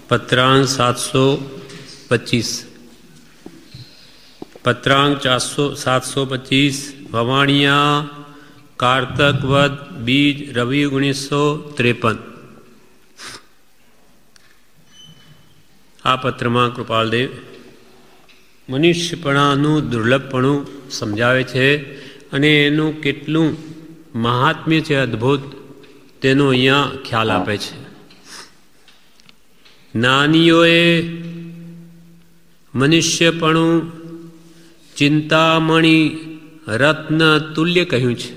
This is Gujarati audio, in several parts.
पत्रांक 725 पत्रांक 725 भवाणिया कार्तक वद बीज रवि 1953। आ पत्र में कृपालदेव मनुष्यपणानु दुर्लभपणु समझावे छे अने एनु केटलू महात्म्य छे अद्भुत तेनो अहींया ख्याल आपे छे। ज्ञानीओए मनुष्यपणु चिंतामणि रत्न तुल्य कह्युं छे।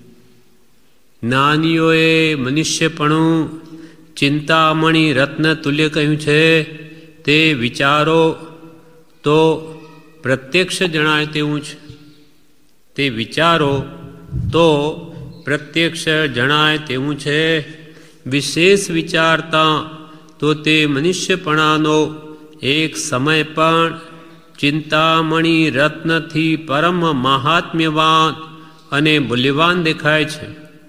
ज्ञानीओए मनुष्यपणु चिंतामणि रत्न तुल्य कह्युं छे। ते विचारो तो प्रत्यक्ष जणाय तेवुं छे। ते विचारो तो प्रत्यक्ष जणाय तेवुं छे। विशेष विचारता तो ते मनुष्यपणानो एक समय पण चिंतामणि रत्न थी परम महात्म्यवान अने मूल्यवान देखाय छे।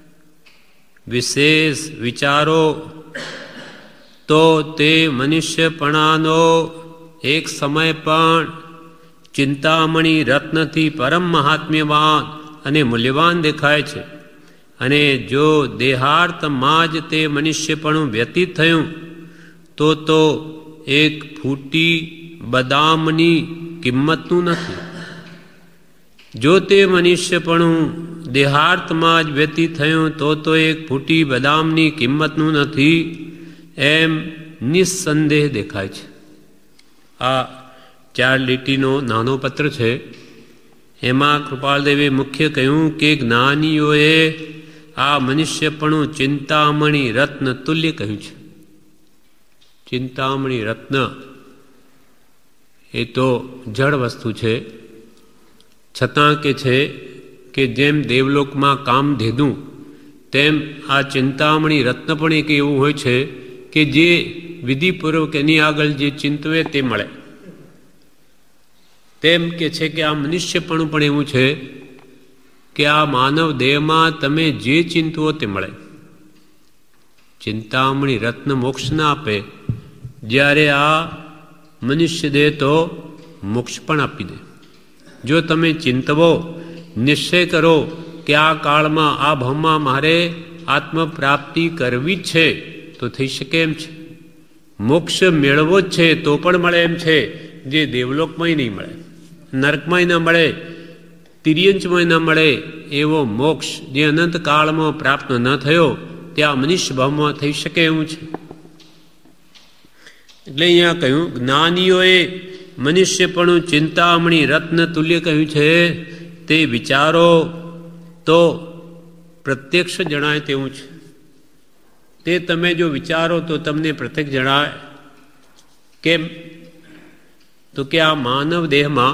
विशेष विचारो तो ते मनुष्यपणानो एक समय पण चिंतामणि रत्न थी परम महात्म्यवान अने मूल्यवान देखाय छे। अने जो देहार्थ माज ते मनुष्यपणु व्यतीत थयुं तो एक फूटी बदामनी किंमतनु नथी। जो ते मनुष्यपणु देहार्थ माज व्यतीत थयुं तो एक फूटी बदामनी किंमतनु नथी एम निस्संदेह देखाय छे। आ 4 લીટીનો નાનો પત્ર છે। એમાં કૃપાલદેવે મુખ્ય કહ્યું કે જ્ઞાનીઓએ આ મનુષ્યપણું ચિંતામણી રત્ન તુલ્ય કહ્યું છે। ચિંતામણી રત્ન એ તો જળ વસ્તુ છે, છતાં કે છે કે જેમ દેવલોકમાં કામધેનુ તેમ આ ચિંતામણી રત્ન પણ એક એવું હોય છે કે જે વિધિપૂર્વક એની આગળ જે ચિંતવે તે મળે। તેમ કે છે કે આ મનુષ્યપણું પણ એવું છે કે આ માનવ દેહમાં તમે જે ચિંતવો તે મળે। ચિંતામણી રત્ન મોક્ષ ના આપે, જ્યારે આ મનુષ્ય દેહ તો મોક્ષ પણ આપી દે। જો તમે ચિંતવો, નિશ્ચય કરો કે આ કાળમાં આ ભાવમાં મારે આત્મપ્રાપ્તિ કરવી જ છે તો થઈ શકે એમ છે। મોક્ષ મેળવો જ છે તો પણ મળે એમ છે, જે દેવલોકમાંય નહીં મળે, નરકમાંય ન મળે, તિર્યંચમાંય ન મળે એવો મોક્ષ જે અનંત કાળમાં પ્રાપ્ત ન થયો તે આ મનુષ્ય ભાવમાં થઈ શકે એવું છે। એટલે અહીંયા કહ્યું જ્ઞાનીઓએ મનુષ્યપણું ચિંતામણી રત્ન તુલ્ય કહ્યું છે। તે વિચારો તો પ્રત્યક્ષ જણાય તેવું છે। તે તમે જો વિચારો તો તમને પ્રત્યક્ષ જણાય। કેમ? તો કે આ માનવ દેહમાં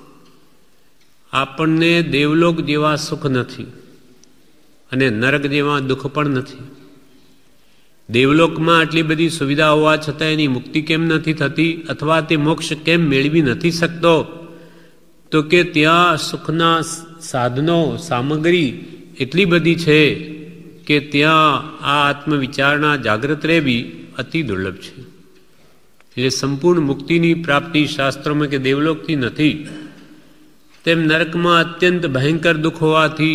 આપણને દેવલોક જેવા સુખ નથી અને નરક જેવા દુઃખ પણ નથી। દેવલોકમાં આટલી બધી સુવિધા હોવા છતાં એની મુક્તિ કેમ નથી થતી અથવા તે મોક્ષ કેમ મેળવી નથી શકતો? તો કે ત્યાં સુખના સાધનો સામગ્રી એટલી બધી છે કે ત્યાં આ આત્મવિચારણા જાગૃત રહેવી અતિ દુર્લભ છે। એટલે સંપૂર્ણ મુક્તિની પ્રાપ્તિ શાસ્ત્રોમાં કે દેવલોકથી નથી। તેમ નરકમાં અત્યંત ભયંકર દુઃખ હોવાથી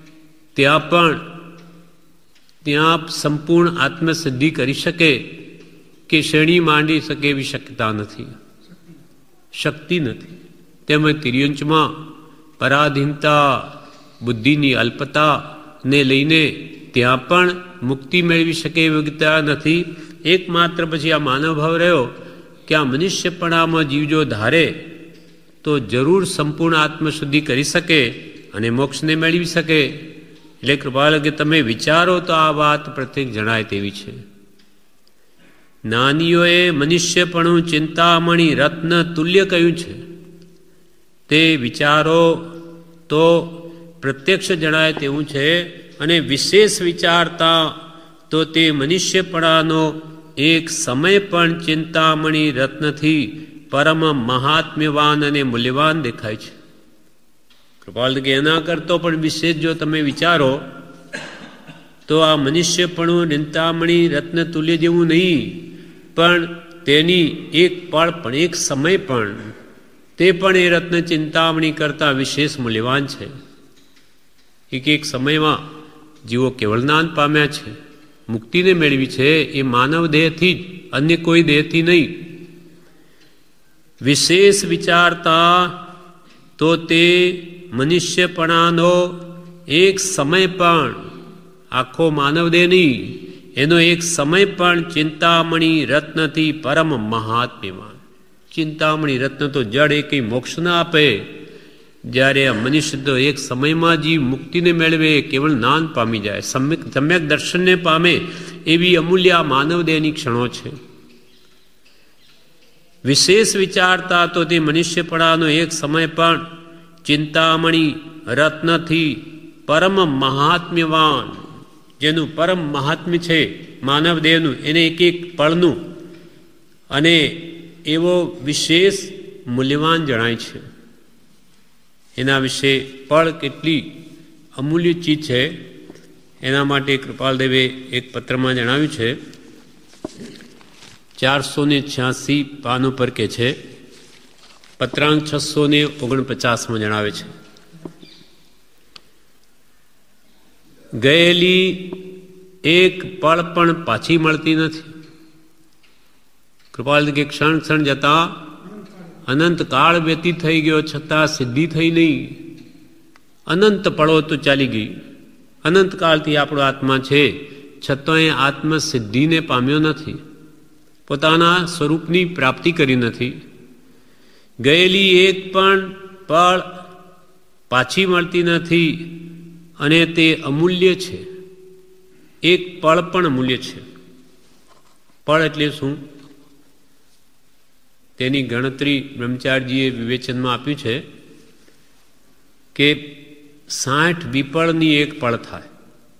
ત્યાં સંપૂર્ણ આત્મસિદ્ધિ કરી શકે કે શ્રેણી માંડી શકે એવી શક્યતા નથી, શક્તિ નથી। તેમજ તિર્યંચમાં પરાધીનતા, બુદ્ધિની અલ્પતાને લઈને ત્યાં પણ મુક્તિ મેળવી શકે એવી યોગ્યતા નથી। એકમાત્ર પછી આ માનવ ભાવ રહ્યો કે આ મનુષ્યપણામાં જીવ જો ધારે તો જરૂર સંપૂર્ણ આત્મશુદ્ધિ કરી શકે અને મોક્ષને મેળવી શકે। એટલે કૃપાલ કે તમે વિચારો તો આ વાત પ્રત્યેક જણાય તેવી છે। જ્ઞાનીઓએ મનુષ્યપણું ચિંતામણી રત્ન તુલ્ય કહ્યું છે। તે વિચારો તો પ્રત્યક્ષ જણાય તેવું છે અને વિશેષ વિચારતા તો તે મનુષ્યપણાનો એક સમય પણ ચિંતામણી રત્નથી પરમ મહાત્મ્યવાન અને મૂલ્યવાન દેખાય છે। કૃપાલ કે એના કરતો પણ વિશેષ જો તમે વિચારો તો આ મનુષ્યપણું ચિંતામણી રત્ન તુલ્ય જેવું નહીં, પણ તેની એક પળ પણ, એક સમય પણ, તે પણ એ રત્ન ચિંતામણી કરતા વિશેષ મૂલ્યવાન છે. એક સમયમાં જીવો કેવળ જ્ઞાન પામ્યા છે, મુક્તિને મેળવી છે, એ માનવ દેહથી જ, અન્ય કોઈ દેહથી નહીં. વિશેષ વિચારતા તો તે મનુષ્યપણાનો એક સમય પણ, આખો માનવ દેહ નહીં, એનો એક સમય પણ ચિંતામણી રત્નથી પરમ મહાત્મ્યવાન. ચિંતામણી રત્ન તો જડ એ કંઈ મોક્ષ ના આપે. જ્યારે આ મનુષ્ય તો એક સમયમાં જીવ મુક્તિને મેળવે, કેવળ જ્ઞાન પામી જાય, સમ્યક દર્શનને પામે, એવી અમૂલ્ય માનવ દેહની ક્ષણો છે. વિશેષ વિચારતા તો તે મનુષ્યપણાનો એક સમય પણ ચિંતામણી રત્નથી પરમ મહાત્મ્યવાન, જેનું પરમ મહાત્મ્ય છે માનવ દેહનું, એને એક એક પળનું, અને એવો વિશેષ મૂલ્યવાન જણાય છે. એના વિશે પળ કેટલી અમૂલ્ય ચીજ છે, એના માટે કૃપાલદેવે એક પત્રમાં જણાવ્યું છે. 486 પાન ઉપર કે છે, પત્રાંક 649 જણાવે છે, ગયેલી એક પળ પણ પાછી મળતી નથી. કૃપાલ કે ક્ષણ ક્ષણ જતા અનંત કાળ વ્યતીત થઈ ગયો, છતાં સિદ્ધિ થઈ નહીં. અનંત પળો તો ચાલી ગઈ, અનંત કાળથી આપણો આત્મા છે, છતાંય આત્મ સિદ્ધિને પામ્યો નથી, પોતાના સ્વરૂપની પ્રાપ્તિ કરી નથી. ગયેલી એક પણ પળ પાછી મળતી નથી, અને તે અમૂલ્ય છે. એક પળ પણ અમૂલ્ય છે. પળ એટલે શું? તેની ગણતરી બ્રહ્મચારીજીએ વિવેચનમાં આપ્યું છે કે 60 વિપળની એક પળ થાય.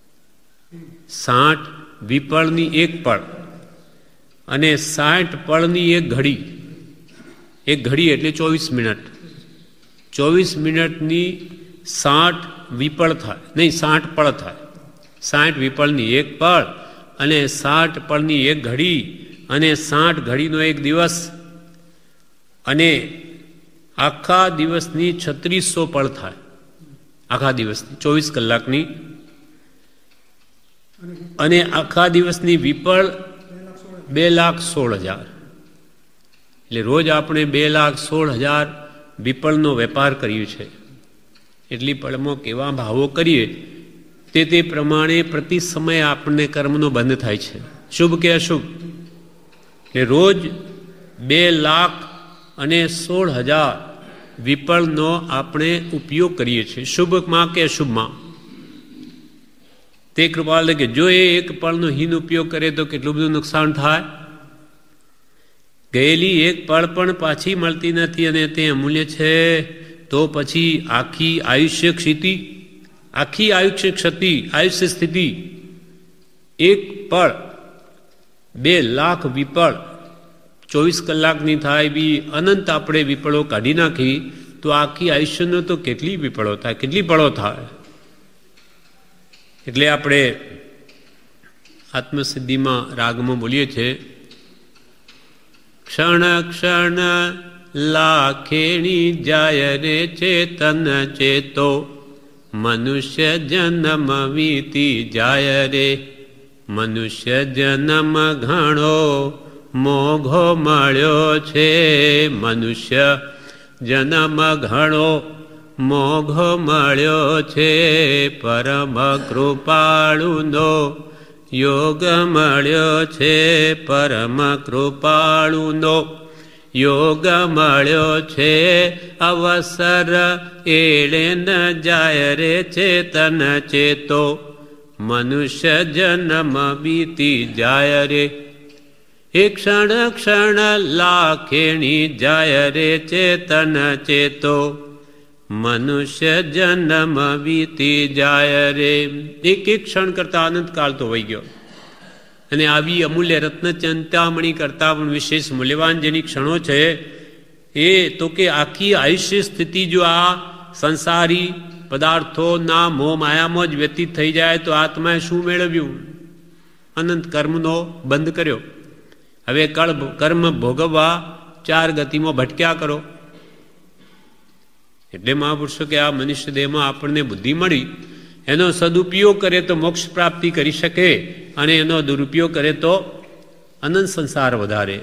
60 વિપળની એક પળ અને 60 પળની એક ઘડી. એક ઘડી એટલે 24 મિનિટ. 24 મિનિટની 60 વિપળ થાય, નહીં 60 પળ થાય. 60 વિપળની એક પળ અને 60 પળની એક ઘડી, અને 60 ઘડીનો એક દિવસ, અને આખા દિવસની 3600 પળ થાય. આખા દિવસની 24 કલાકની, અને આખા દિવસની વિપળ 2,16,000. એટલે રોજ આપણે 2,16,000 વિપળનો વેપાર કર્યો છે. એટલી પળમાં કેવા ભાવો કરીએ તે પ્રમાણે પ્રતિ સમય આપણને કર્મનો બંધ થાય છે, શુભ કે અશુભ. એટલે રોજ 2,16,000 વિપળનો આપણે ઉપયોગ કરીએ છીએ, શુભમાં કે અશુભમાં. તે કૃપાલ કે જો એ એક પળનો હીન ઉપયોગ કરે તો કેટલું બધું નુકસાન થાય. ગયેલી એક પળ પણ પાછી મળતી નથી, અને તે અમૂલ્ય છે. તો પછી આખી આયુષ્ય સ્થિતિ એક પળ 2,00,000 વિપળ 24 કલાકની થાય, બી અનંત આપણે વિપળો કાઢી નાખી તો આખી આયુષ્યનો તો કેટલી વિપળો થાય, કેટલી પળો થાય. એટલે આપણે આત્મસિદ્ધિમાં રાગમાં બોલીએ છીએ, ક્ષણ ક્ષણ લાખેણી જાય રે ચેતન ચેતો, મનુષ્ય જન્મ વીતી જાય રે. મનુષ્ય જન્મ ઘણો મોઘો મળ્યો છે, મનુષ્ય જન્મ ઘણો મોઘો મળ્યો છે. પરમ કૃપાળુનો યોગ મળ્યો છે, પરમ કૃપાળુનો યોગ મળ્યો છે. અવસર એળે ન જાય રે ચેતન ચેતો, મનુષ્ય જન્મ બીતી જાય રે. એક ક્ષણ ક્ષણ લાખેણી જાય રે ચેતન ચેતો, મનુષ્ય જન્મ વીતી જાય રે. એક એક ક્ષણ કરતા આનંદ કાળ તો વહી ગયો, અને આવી અમૂલ્ય રત્ન ચિંતામણી કરતા પણ વિશેષ મૂલ્યવાન જેની ક્ષણો છે એ તો કે આખી આયુષ્ય સ્થિતિ જો આ સંસારી પદાર્થોના મોહ માયામાં જ વ્યતીત થઈ જાય તો આત્માએ શું મેળવ્યું? અનંત કર્મનો બંધ કર્યો. હવે કર્મ ભોગવવા 4 ગતિમાં ભટક્યા કરો. એટલે મહાપુરુષો કે આ મનુષ્ય દેહમાં આપણને બુદ્ધિ મળી, એનો સદુપયોગ કરે તો મોક્ષ પ્રાપ્તિ કરી શકે, અને એનો દુરુપયોગ કરે તો અનંત સંસાર વધારે.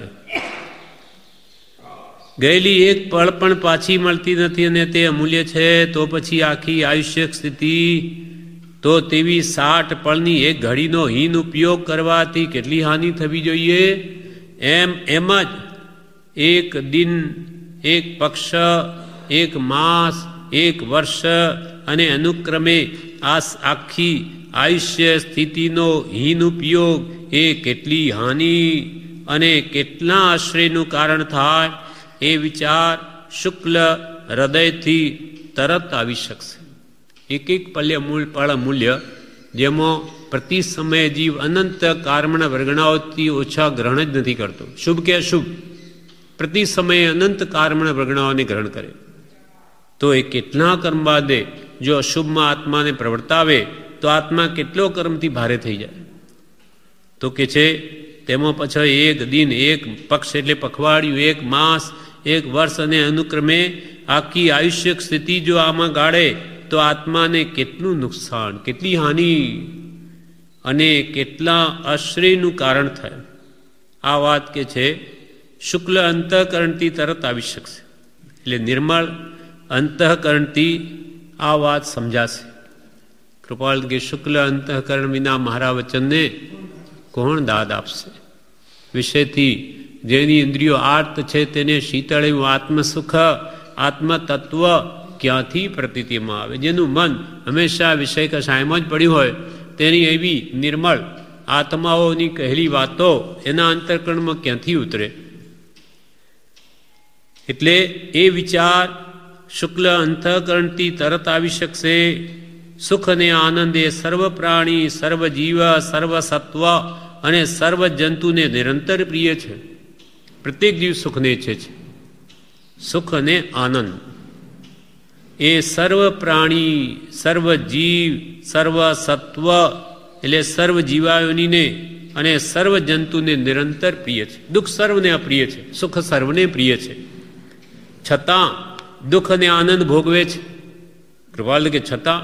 ગયેલી એક પળ પણ પાછી મળતી નથી અને તે અમૂલ્ય છે. તો પછી આખી આયુષ્ય સ્થિતિ તો તેવી 60 પળની એક ઘડીનો હીન ઉપયોગ કરવાથી કેટલી હાનિ થવી જોઈએ. એમ જ એક દિન, એક પક્ષ, એક માસ, એક વર્ષ અને અનુક્રમે આ આખી આયુષ્ય સ્થિતિનો હીન ઉપયોગ એ કેટલી હાનિ અને કેટલા આશ્રયનું કારણ થાય, એ વિચાર શુક્લ હૃદયથી તરત આવી શકશે. એક એક પળ મૂલ્ય, જેમાં પ્રતિ સમયે જીવ અનંત કર્મના વર્ગણાઓથી ઓછા ગ્રહણ જ નથી કરતો. શુભ કે અશુભ, પ્રતિ સમયે અનંત કર્મના વર્ગણાઓને ગ્રહણ કરે. તો એ કેટલા કર્મ બાદે જો અશુભમાં આત્માને પ્રવર્તાવે તો આત્મા કેટલો કર્મથી ભારે થઈ જાય. તો કે છે તેમાં પછી એક દિન, એક પક્ષ એટલે પખવાડિયું, એક માસ, એક વર્ષ અને અનુક્રમે આખી આયુષ્ય સ્થિતિ જો આમાં ગાળે તો આત્માને કેટલું નુકસાન, કેટલી હાનિ અને કેટલા આશ્રયનું કારણ થાય. આ વાત કે છે શુક્લ અંતઃકરણથી તરત આવી શકશે. એટલે નિર્મળ અંતઃકરણથી આ વાત સમજાશે. કૃપાલ કે શુક્લ અંતઃકરણ વિના મારા વચનને કોણ દાદ આપશે? વિષયથી જેની ઇન્દ્રિયો આર્ત છે તેને શીતળેવું આત્મસુખ, આત્મતત્વ ક્યાંથી પ્રતીતિમાં આવે? જેનું મન હંમેશા વિષય કશાયમાં જ પડ્યું હોય, તેની એવી નિર્મળ આત્માઓની કહેલી વાતો એના અંતઃકરણમાં ક્યાંથી ઉતરે? એટલે એ વિચાર શુક્લ અંતઃકરણથી તરત આવી શકશે. સુખ અને આનંદ એ સર્વ પ્રાણી, સર્વ જીવ, સર્વ સત્વ અને સર્વ જંતુને નિરંતર પ્રિય છે. પ્રત્યેક જીવ સુખને ઈચ્છે છે. સુખ અને આનંદ એ સર્વ પ્રાણી, સર્વ જીવ, સર્વ સત્વ એટલે સર્વ જીવાયોનીને અને સર્વ જંતુને નિરંતર પ્રિય છે. દુઃખ સર્વને અપ્રિય છે, સુખ સર્વને પ્રિય છે. છતાં દુઃખ અને આનંદ ભોગવે છે. કૃપાલ કે છતાં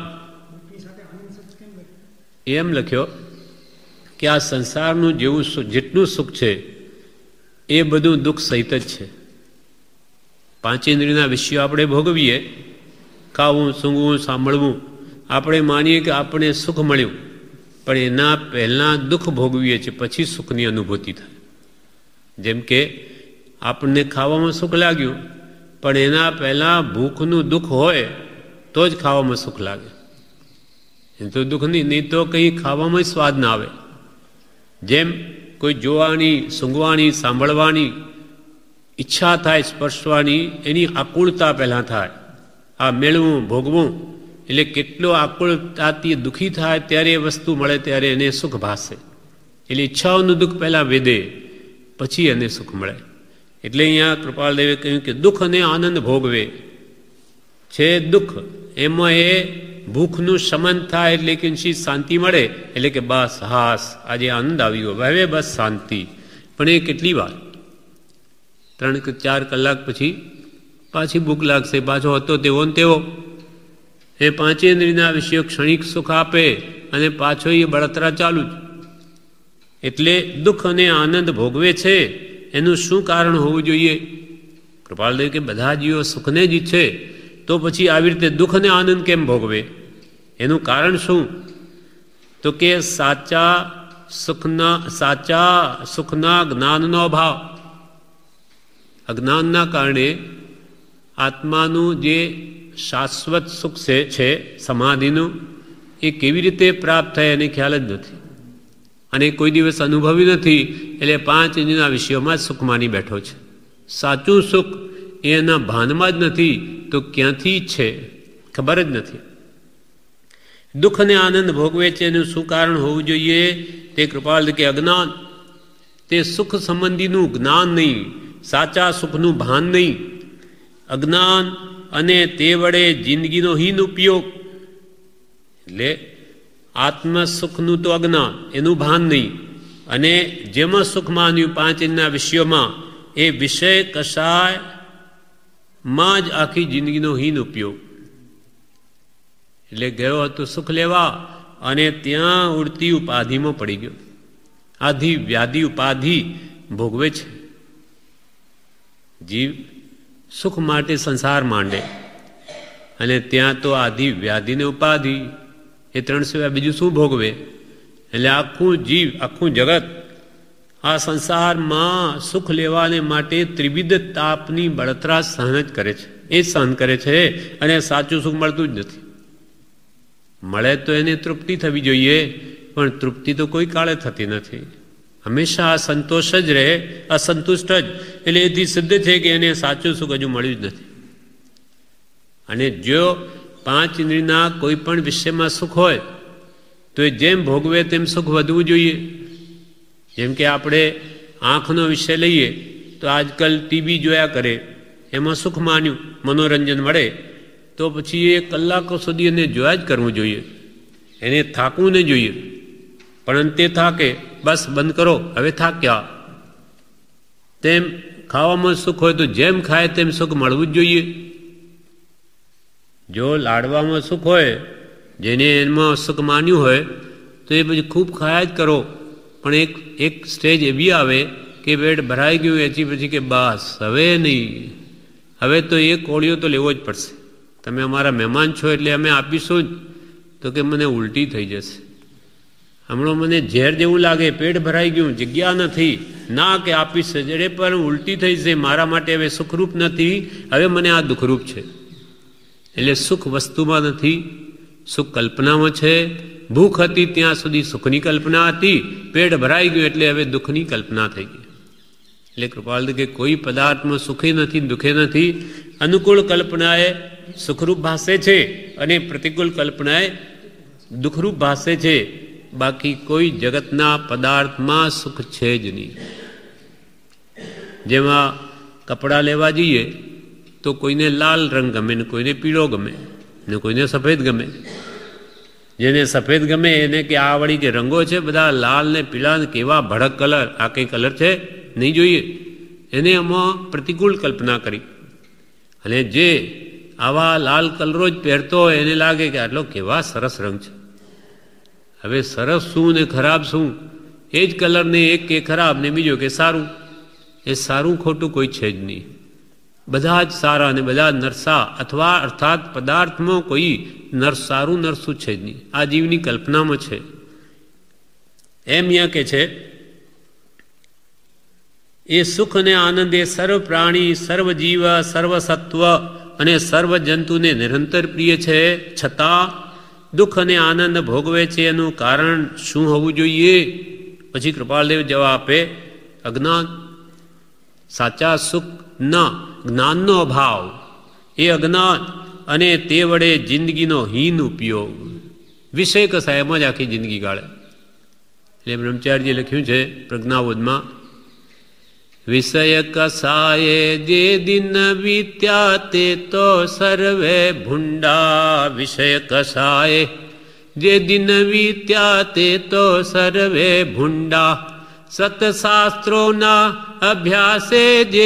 એમ લખ્યો કે આ સંસારનું જેવું જેટલું સુખ છે એ બધું દુઃખ સહિત જ છે. પાંચેન્દ્રિયના વિષયો આપણે ભોગવીએ, ખાવું, સૂંઘવું, સાંભળવું, આપણે માનીએ કે આપણે સુખ મળ્યું, પણ એના પહેલાં દુઃખ ભોગવીએ છીએ, પછી સુખની અનુભૂતિ થાય. જેમ કે આપણને ખાવામાં સુખ લાગ્યું, પણ એના પહેલાં ભૂખનું દુઃખ હોય તો જ ખાવામાં સુખ લાગે. એ તો દુઃખ નહીં તો કંઈ ખાવામાં સ્વાદ ના આવે. જેમ કોઈ જોવાની, સૂંઘવાની, સાંભળવાની ઈચ્છા થાય, સ્પર્શવાની, એની આકુળતા પહેલાં થાય. આ મેળવું, ભોગવું એટલે કેટલો આકુળતાથી દુઃખી થાય, ત્યારે એ વસ્તુ મળે ત્યારે એને સુખ ભાસે. એટલે ઈચ્છાઓનું દુઃખ પહેલાં વેદે, પછી એને સુખ મળે. એટલે અહીંયા કૃપાલદેવે કહ્યું કે દુઃખ અને આનંદ ભોગવે છે. દુઃખ એમાં એ ભૂખનું શમન થાય એટલે કે શાંતિ મળે, એટલે કે બસ હાસ, આજે આનંદ આવી ગયો, હવે બસ શાંતિ. પણ એ કેટલી વાર? 3 કે 4 કલાક પછી પાછી ભૂખ લાગશે, પાછો હતો તેવો ને તેવો. એ પાંચેન્દ્રિયના વિષયો ક્ષણિક સુખ આપે અને પાછો એ બળતરા ચાલુ જ. એટલે દુઃખ અને આનંદ ભોગવે છે, એનું શું કારણ હોવું જોઈએ? કૃપાલદેવ કે બધા જીવો સુખને જ ઈચ્છે, તો પછી આવી રીતે દુઃખ અને આનંદ કેમ ભોગવે? એનું કારણ શું? તો કે સાચા સુખના જ્ઞાનનો અભાવ. અજ્ઞાનના કારણે આત્માનું જે શાશ્વત સુખ છે સમાધિનું, એ કેવી રીતે પ્રાપ્ત થાય એને ખ્યાલ જ નથી, અને કોઈ દિવસ અનુભવી નથી. એટલે 5 ઇન્દ્રિયના વિષયોમાં જ સુખ માની બેઠો છે. સાચું સુખ એના ભાનમાં જ નથી, તો ક્યાંથી છે ખબર જ નથી. દુઃખ અને આનંદ ભોગવે છે, એનું શું કારણ હોવું જોઈએ? તે કૃપાલ કે અજ્ઞાન. તે સુખ સંબંધીનું જ્ઞાન નહીં, સાચા સુખનું ભાન નહીં. અજ્ઞાન અને તે વડે જિંદગીનો હીન ઉપયોગ. એટલે આત્મ સુખનું તો અજ્ઞાન, એનું ભાન નહીં, અને જેમાં સુખ માન્યું પાંચ ઇન્દ્રિયના વિષયોમાં, એ વિષય કષાયમાં જ આખી જિંદગીનો હીન ઉપયોગ. એટલે ગયો હતો સુખ લેવા અને ત્યાં ઉડતી ઉપાધિમાં પડી ગયો. આધિ વ્યાધિ ઉપાધિ ભોગવે છે. જીવ સુખ માટે સંસાર માંડે અને ત્યાં તો આધિ વ્યાધિ ને ઉપાધિ, એ ત્રણ સિવાય બીજું શું ભોગવે? એટલે આખું જીવ, આખું જગત આ સંસારમાં સુખ લેવાને માટે ત્રિવિધ તાપની બળતરા સહન જ કરે છે. એ સહન કરે છે અને સાચું સુખ મળતું જ નથી. મળે તો એને તૃપ્તિ થવી જોઈએ, પણ તૃપ્તિ તો કોઈ કાળે થતી નથી. હંમેશા સંતોષ જ રહે, અસંતુષ્ટ જ. એટલે એથી સિદ્ધ છે કે એને સાચું સુખ હજુ મળ્યું જ નથી. અને જો પાંચ ઇન્દ્રિયના કોઈ પણ વિષયમાં સુખ હોય તો એ જેમ ભોગવે તેમ સુખ વધવું જોઈએ. જેમ કે આપણે આંખનો વિષય લઈએ તો આજકાલ ટીવી જોયા કરે, એમાં સુખ માન્યું, મનોરંજન મળે, તો પછી એ કલાકો સુધી એને જોયા જ કરવું જોઈએ. એને થાકવું નહીં જોઈએ. પણ તે થાકે, બસ બંધ કરો, હવે થાક્યા. તેમ ખાવામાં સુખ હોય તો જેમ ખાય તેમ સુખ મળવું જ જોઈએ. જો લાડવામાં સુખ હોય, જેને એમાં સુખ માન્યું હોય, તો એ પછી ખૂબ ખાયા જ કરો. પણ એક સ્ટેજ એવી આવે કે પેટ ભરાઈ ગયું, એથી પછી કે બસ હવે નહીં, હવે તો એ કોળિયો તો લેવો જ પડશે. તમે અમારા મહેમાન છો એટલે અમે આપીશું જ. તો કે મને ઉલટી થઈ જશે, હમણાં મને ઝેર જેવું લાગે, પેટ ભરાઈ ગયું, જગ્યા નથી, ના કે આપીશ જડે પણ ઉલટી થઈ છે, મારા માટે હવે સુખરૂપ નથી, હવે મને આ દુઃખરૂપ છે. એટલે સુખ વસ્તુમાં નથી, સુખ કલ્પનામાં છે. ભૂખ હતી ત્યાં સુધી સુખની કલ્પના હતી, પેટ ભરાઈ ગયું એટલે હવે દુઃખની કલ્પના થઈ ગઈ. એટલે કૃપાલ કે કોઈ પદાર્થમાં સુખે નથી, દુઃખે નથી. અનુકૂળ કલ્પનાએ સુખરૂપ ભાષે છે અને પ્રતિકૂળ કલ્પનાએ દુઃખરૂપ ભાષે છે. બાકી કોઈ જગતના પદાર્થમાં સુખ છે જ નહીં. જેમાં કપડાં લેવા જઈએ તો કોઈને લાલ રંગ ગમે ને કોઈને પીળો ગમે ને કોઈને સફેદ ગમે. જેને સફેદ ગમે એને કે આ વળી કે રંગો છે બધા લાલ ને પીળા ને કેવા ભડક કલર, આ કઈ કલર છે નહીં જોઈએ. એને આમાં પ્રતિકૂળ કલ્પના કરી. અને જે આવા લાલ કલરો જ પહેરતો હોય એને લાગે કે આટલો કેવા સરસ રંગ છે. હવે સરસ શું ને ખરાબ શું? એ જ કલરને એક કે ખરાબ ને બીજો કે સારું. એ સારું ખોટું કોઈ છે જ નહીં. બધા જ સારા અને બધા નરસા, અથવા અર્થાત પદાર્થમાં કોઈ સારું નરસું છે જ નહીં. આ જીવની કલ્પનામાં છે. એમ અહીંયા કે છે એ સુખ અને આનંદ એ સર્વ પ્રાણી, સર્વ જીવ, સર્વ સત્વ અને સર્વ જંતુને નિરંતર પ્રિય છે. છતાં દુઃખ અને આનંદ ભોગવે છે. એનું કારણ શું હોવું જોઈએ? પછી કૃપાલદેવ જવાબ આપે, અજ્ઞાન. સાચા સુખના જ્ઞાનનો અભાવ, એ અજ્ઞાન અને તે વડે જિંદગીનો હીન ઉપયોગ. વિષય કસાયમાં જ આખી જિંદગી ગાળે. એટલે બ્રહ્મચારીજીએ લખ્યું છે પ્રજ્ઞાબોધમાં, વિષય કસાયે જે દિન વીત્યા તે તો સર્વે ભૂંડા. વિષય કસાયે જે દિન વીત્યા તે તો સર્વે ભૂંડા. સતશાસ્ત્રોના અભ્યાસે જે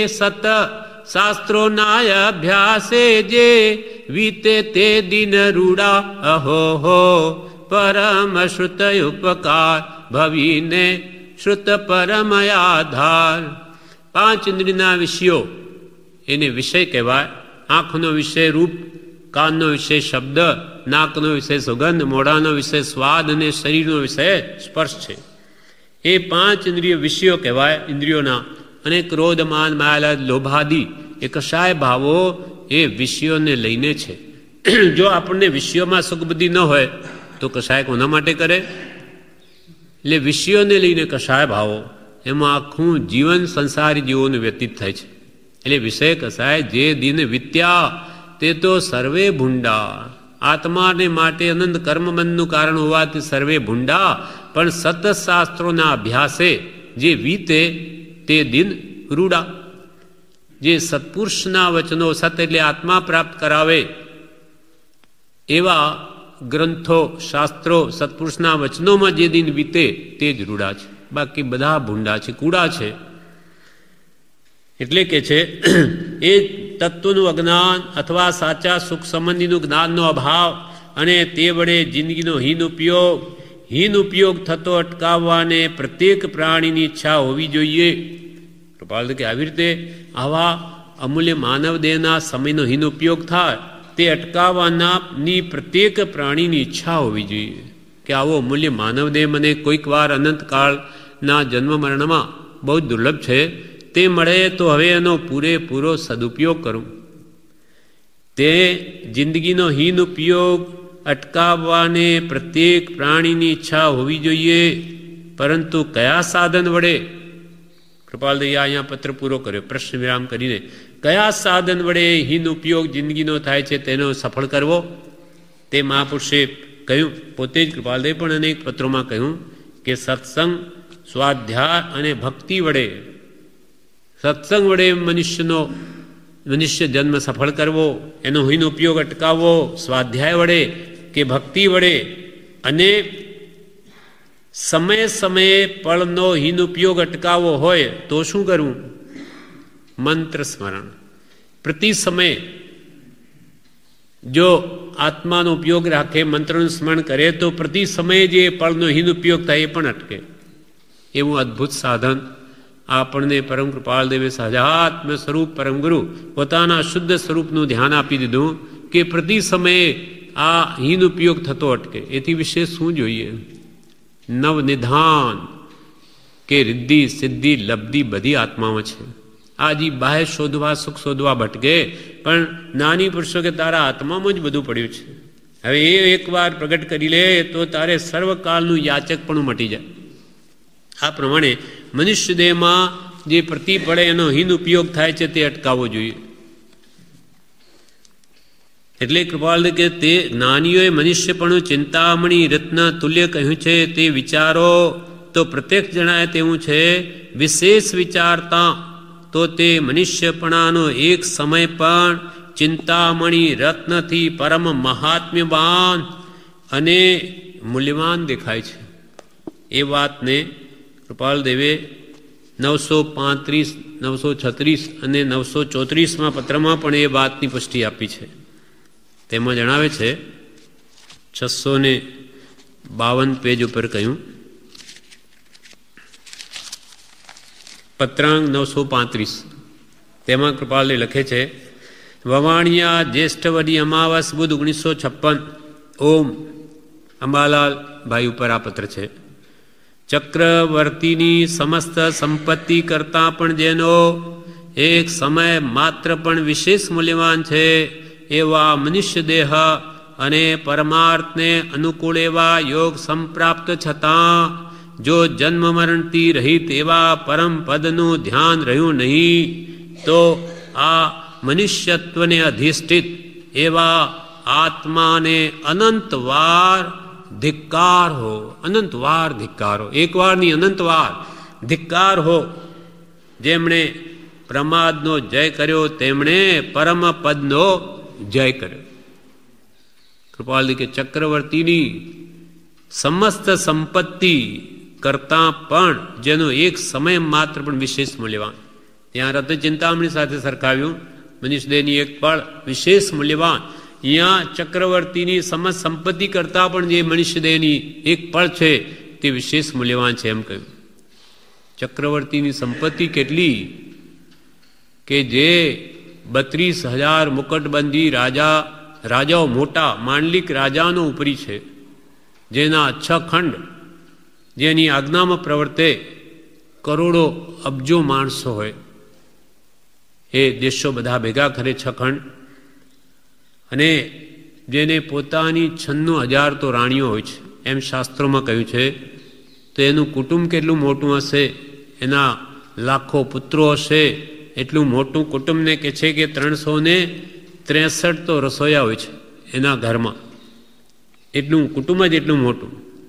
શાસ્ત્રોના અભ્યાસે જે વીતે તે દિન રૂડા. અહો હો પરમ શ્રુત ઉપકાર ભવીને શ્રુત પરમ આધાર. પાંચ ઇન્દ્રિયના વિષયો એને વિષય કહેવાય. આંખનો વિષય રૂપ, કાનનો વિષય શબ્દ, નાકનો વિષય સુગંધ, મોઢાનો વિષય સ્વાદ અને શરીરનો વિષય સ્પર્શ છે. એ પાંચ ઇન્દ્રિય વિષયો કહેવાય ઇન્દ્રિયોના. અને ક્રોધ, માન, માયા, લોભાદી એ કશાય ભાવો એ વિષયોને લઈને છે. જો આપણને વિષયોમાં સુખ બુદ્ધિ ન હોય તો કશાય કોના માટે કરે? એટલે વિષયોને લઈને કશાય ભાવો, એમાં આખું જીવન સંસારી જીવોનું વ્યતીત થાય છે. એટલે વિષય કશાય જે દિન વિત્યા તે તો સર્વે ભૂંડા. આત્માને માટે અનંત કર્મબંધનું કારણ હોવાથી સર્વે ભૂંડા. પણ સતશાસ્ત્રોના અભ્યાસે જે વીતે તે દિન રૂડા. જે સત્પુરુષના વચનો, સત એટલે આત્મા પ્રાપ્ત કરાવે એવા ગ્રંથો, શાસ્ત્રો, સત્પુરુષના વચનોમાં જે દિન વીતે તે જ રૂડા છે. બાકી બધા ભૂંડા છે, કૂડા છે. એટલે કે છે એ તત્વનું અજ્ઞાન અથવા સાચા સુખ સંબંધીનું જ્ઞાનનો અભાવ અને તે વડે જિંદગીનો હીન ઉપયોગ થતો અટકાવવાને પ્રત્યેક પ્રાણીની ઈચ્છા હોવી જોઈએ. કૃપાલ કે આવી રીતે આવા અમૂલ્ય માનવ દેહના સમયનો હીન ઉપયોગ થાય તે અટકાવવાની પ્રત્યેક પ્રાણીની ઈચ્છા હોવી જોઈએ કે આવો અમૂલ્ય માનવ દેહ મને કોઈક વાર અનંતકાળના જન્મ મરણમાં બહુ જ દુર્લભ છે, તે મળે તો હવે એનો પૂરેપૂરો સદુપયોગ કરું. તે જિંદગીનો હીન ઉપયોગ અટકાવવાને પ્રત્યેક પ્રાણીની ઈચ્છા હોવી જોઈએ, પરંતુ કયા સાધન વડે? કૃપાલદૈયા અહીંયા પત્ર પૂરો કર્યો પ્રશ્ન વિરામ કરીને. કયા સાધન વડે હીન ઉપયોગ જિંદગીનો થાય છે તેનો સફળ કરવો? તે મહાપુરુષે કહ્યું, પોતે જ કૃપાલદય પણ અનેક પત્રોમાં કહ્યું કે સત્સંગ, સ્વાધ્યાય અને ભક્તિ વડે, સત્સંગ વડે મનુષ્ય જન્મ સફળ કરવો, એનો હીન ઉપયોગ અટકાવવો, સ્વાધ્યાય વડે કે ભક્તિ વડે, અને સમયે સમયે પળનો હીન ઉપયોગ અટકાવવો હોય તો શું કરવું? મંત્ર સ્મરણ. પ્રતિ સમયે જો આત્માનો ઉપયોગ રાખે, મંત્રનું સ્મરણ કરે તો પ્રતિ સમયે જે પળનો હીન ઉપયોગ થાય એ પણ અટકે. એવું અદ્ભુત સાધન આપણને પરમ કૃપાળદેવે સહજાત્મ સ્વરૂપ પરમ ગુરુ પોતાના શુદ્ધ સ્વરૂપનું ધ્યાન આપી દીધું કે પ્રતિ સમયે આ હીન ઉપયોગ થતો અટકે. એથી વિશે શું જોઈએ? નવનિધાન કે રિદ્ધિ સિદ્ધિ લબ્ધિ બધી આત્મામાં છે. આજી બાહ્ય શોધવા સુખ શોધવા ભટકે, પણ નાની પુરુષો કે તારા આત્મામાં જ બધું પડ્યું છે. હવે એ એકવાર પ્રગટ કરી લે તો તારે સર્વકાળનું યાચક પણ મટી જાય. આ પ્રમાણે મનુષ્ય દેહમાં જે પ્રતિ પડે એનો હીન ઉપયોગ થાય છે તે અટકાવવો જોઈએ. એટલે કૃપાલ કે તે જ્ઞાનીઓએ મનુષ્યપણું ચિંતામણી રત્ન તુલ્ય કહ્યું છે. તે વિચારો તો પ્રત્યક્ષ જણાય તેવું છે, વિશેષ વિચારતા તો તે મનુષ્યપણાનો એક સમય પણ ચિંતામણી રત્નથી પરમ મહાત્મ્યવાન અને મૂલ્યવાન દેખાય છે. એ વાતને કૃપાલદેવે 935, 936 અને 934માં પત્રમાં પણ એ વાતની પુષ્ટિ આપી છે. તેમાં જણાવે છે 652 પેજ ઉપર કહ્યું, પત્રાંગ 935, તેમાં કૃપાલદેવ લખે છે, વવાણિયા જ્યેષ્ઠવદી અમાવસ બુધ 1956. ઓમ અંબાલાલ ભાઈ ઉપર આ પત્ર છે. ચક્રવર્તીની સમસ્ત સંપત્તિ કરતાં પણ જેનો એક સમય માત્ર પણ વિશેષ મૂલ્યવાન છે, એવા મનુષ્ય દેહ અને પરમાર્થને અનુકૂળ એવા યોગ સંપ્રાપ્ત છતાં જો જન્મ મરણથી રહિત એવા પરમ પદનું ધ્યાન રહ્યું નહીં તો આ મનુષ્યત્વને અધિષ્ઠિત એવા આત્માને અનંતવાર ધિક્કાર હો. અનંતવાર ધિક્કાર હો. એકવારની અનંતવાર ધિક્કાર હો. જેમણે પ્રમાદનો જય કર્યો તેમણે પરમ પદનો જય કર્યો. કૃપાલજી કે ચક્રવર્તીની સમસ્ત સંપત્તિ કરતાં પણ જેનો એક સમય માત્ર પણ વિશેષ મૂલ્યવાન. ત્યાં રત્ન ચિંતામણી સાથે સરખાવ્યું. મનુષ્યદેહની એક પળ વિશેષ મૂલ્યવાન. અહીંયા ચક્રવર્તીની સમસ્ત સંપત્તિ કરતાં પણ જે મનુષ્યદેહની એક પળ છે તે વિશેષ મૂલ્યવાન છે એમ કહ્યું. ચક્રવર્તીની સંપત્તિ કેટલી કે જે 32,000 મુકટબંધી રાજાઓ મોટા માંડલિક રાજાનો ઉપરી છે, જેના 6 ખંડ જેની આજ્ઞામાં પ્રવર્તે, કરોડો અબજો માણસો હોય, એ દેશો બધા ભેગા કરે 6 ખંડ, અને જેને પોતાની 96,000 તો રાણીઓ હોય છે એમ શાસ્ત્રોમાં કહ્યું છે. તો એનું કુટુંબ કેટલું મોટું હશે, એના લાખો પુત્રો હશે. એટલું મોટું કુટુંબને કહે છે કે 363 તો રસોયા હોય છે એના ઘરમાં. એટલું કુટુંબ જ એટલું મોટું.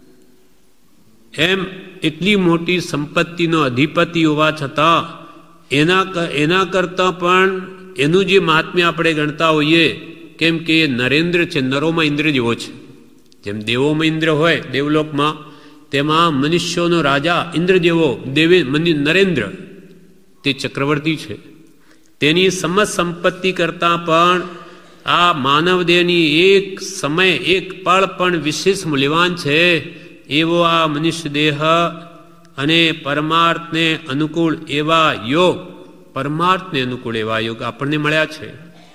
એમ એટલી મોટી સંપત્તિનો અધિપતિ હોવા છતાં એના કરતાં પણ એનું જે મહાત્મ્ય આપણે ગણતા હોઈએ, કેમ કે નરેન્દ્ર છે, નરોમાં ઇન્દ્ર જેવો છે. જેમ દેવોમાં ઇન્દ્ર હોય દેવલોકમાં, તેમાં મનુષ્યોનો રાજા ઇન્દ્ર જેવો નરેન્દ્ર તે ચક્રવર્તી છે. તેની સમસ્ત સંપત્તિ કરતાં પણ આ માનવ દેહની એક સમય એક પળ પણ વિશેષ મૂલ્યવાન છે. એવો આ મનુષ્ય દેહ અને પરમાર્થને અનુકૂળ એવા યોગ, પરમાર્થને અનુકૂળ એવા યોગ આપણને મળ્યા છે.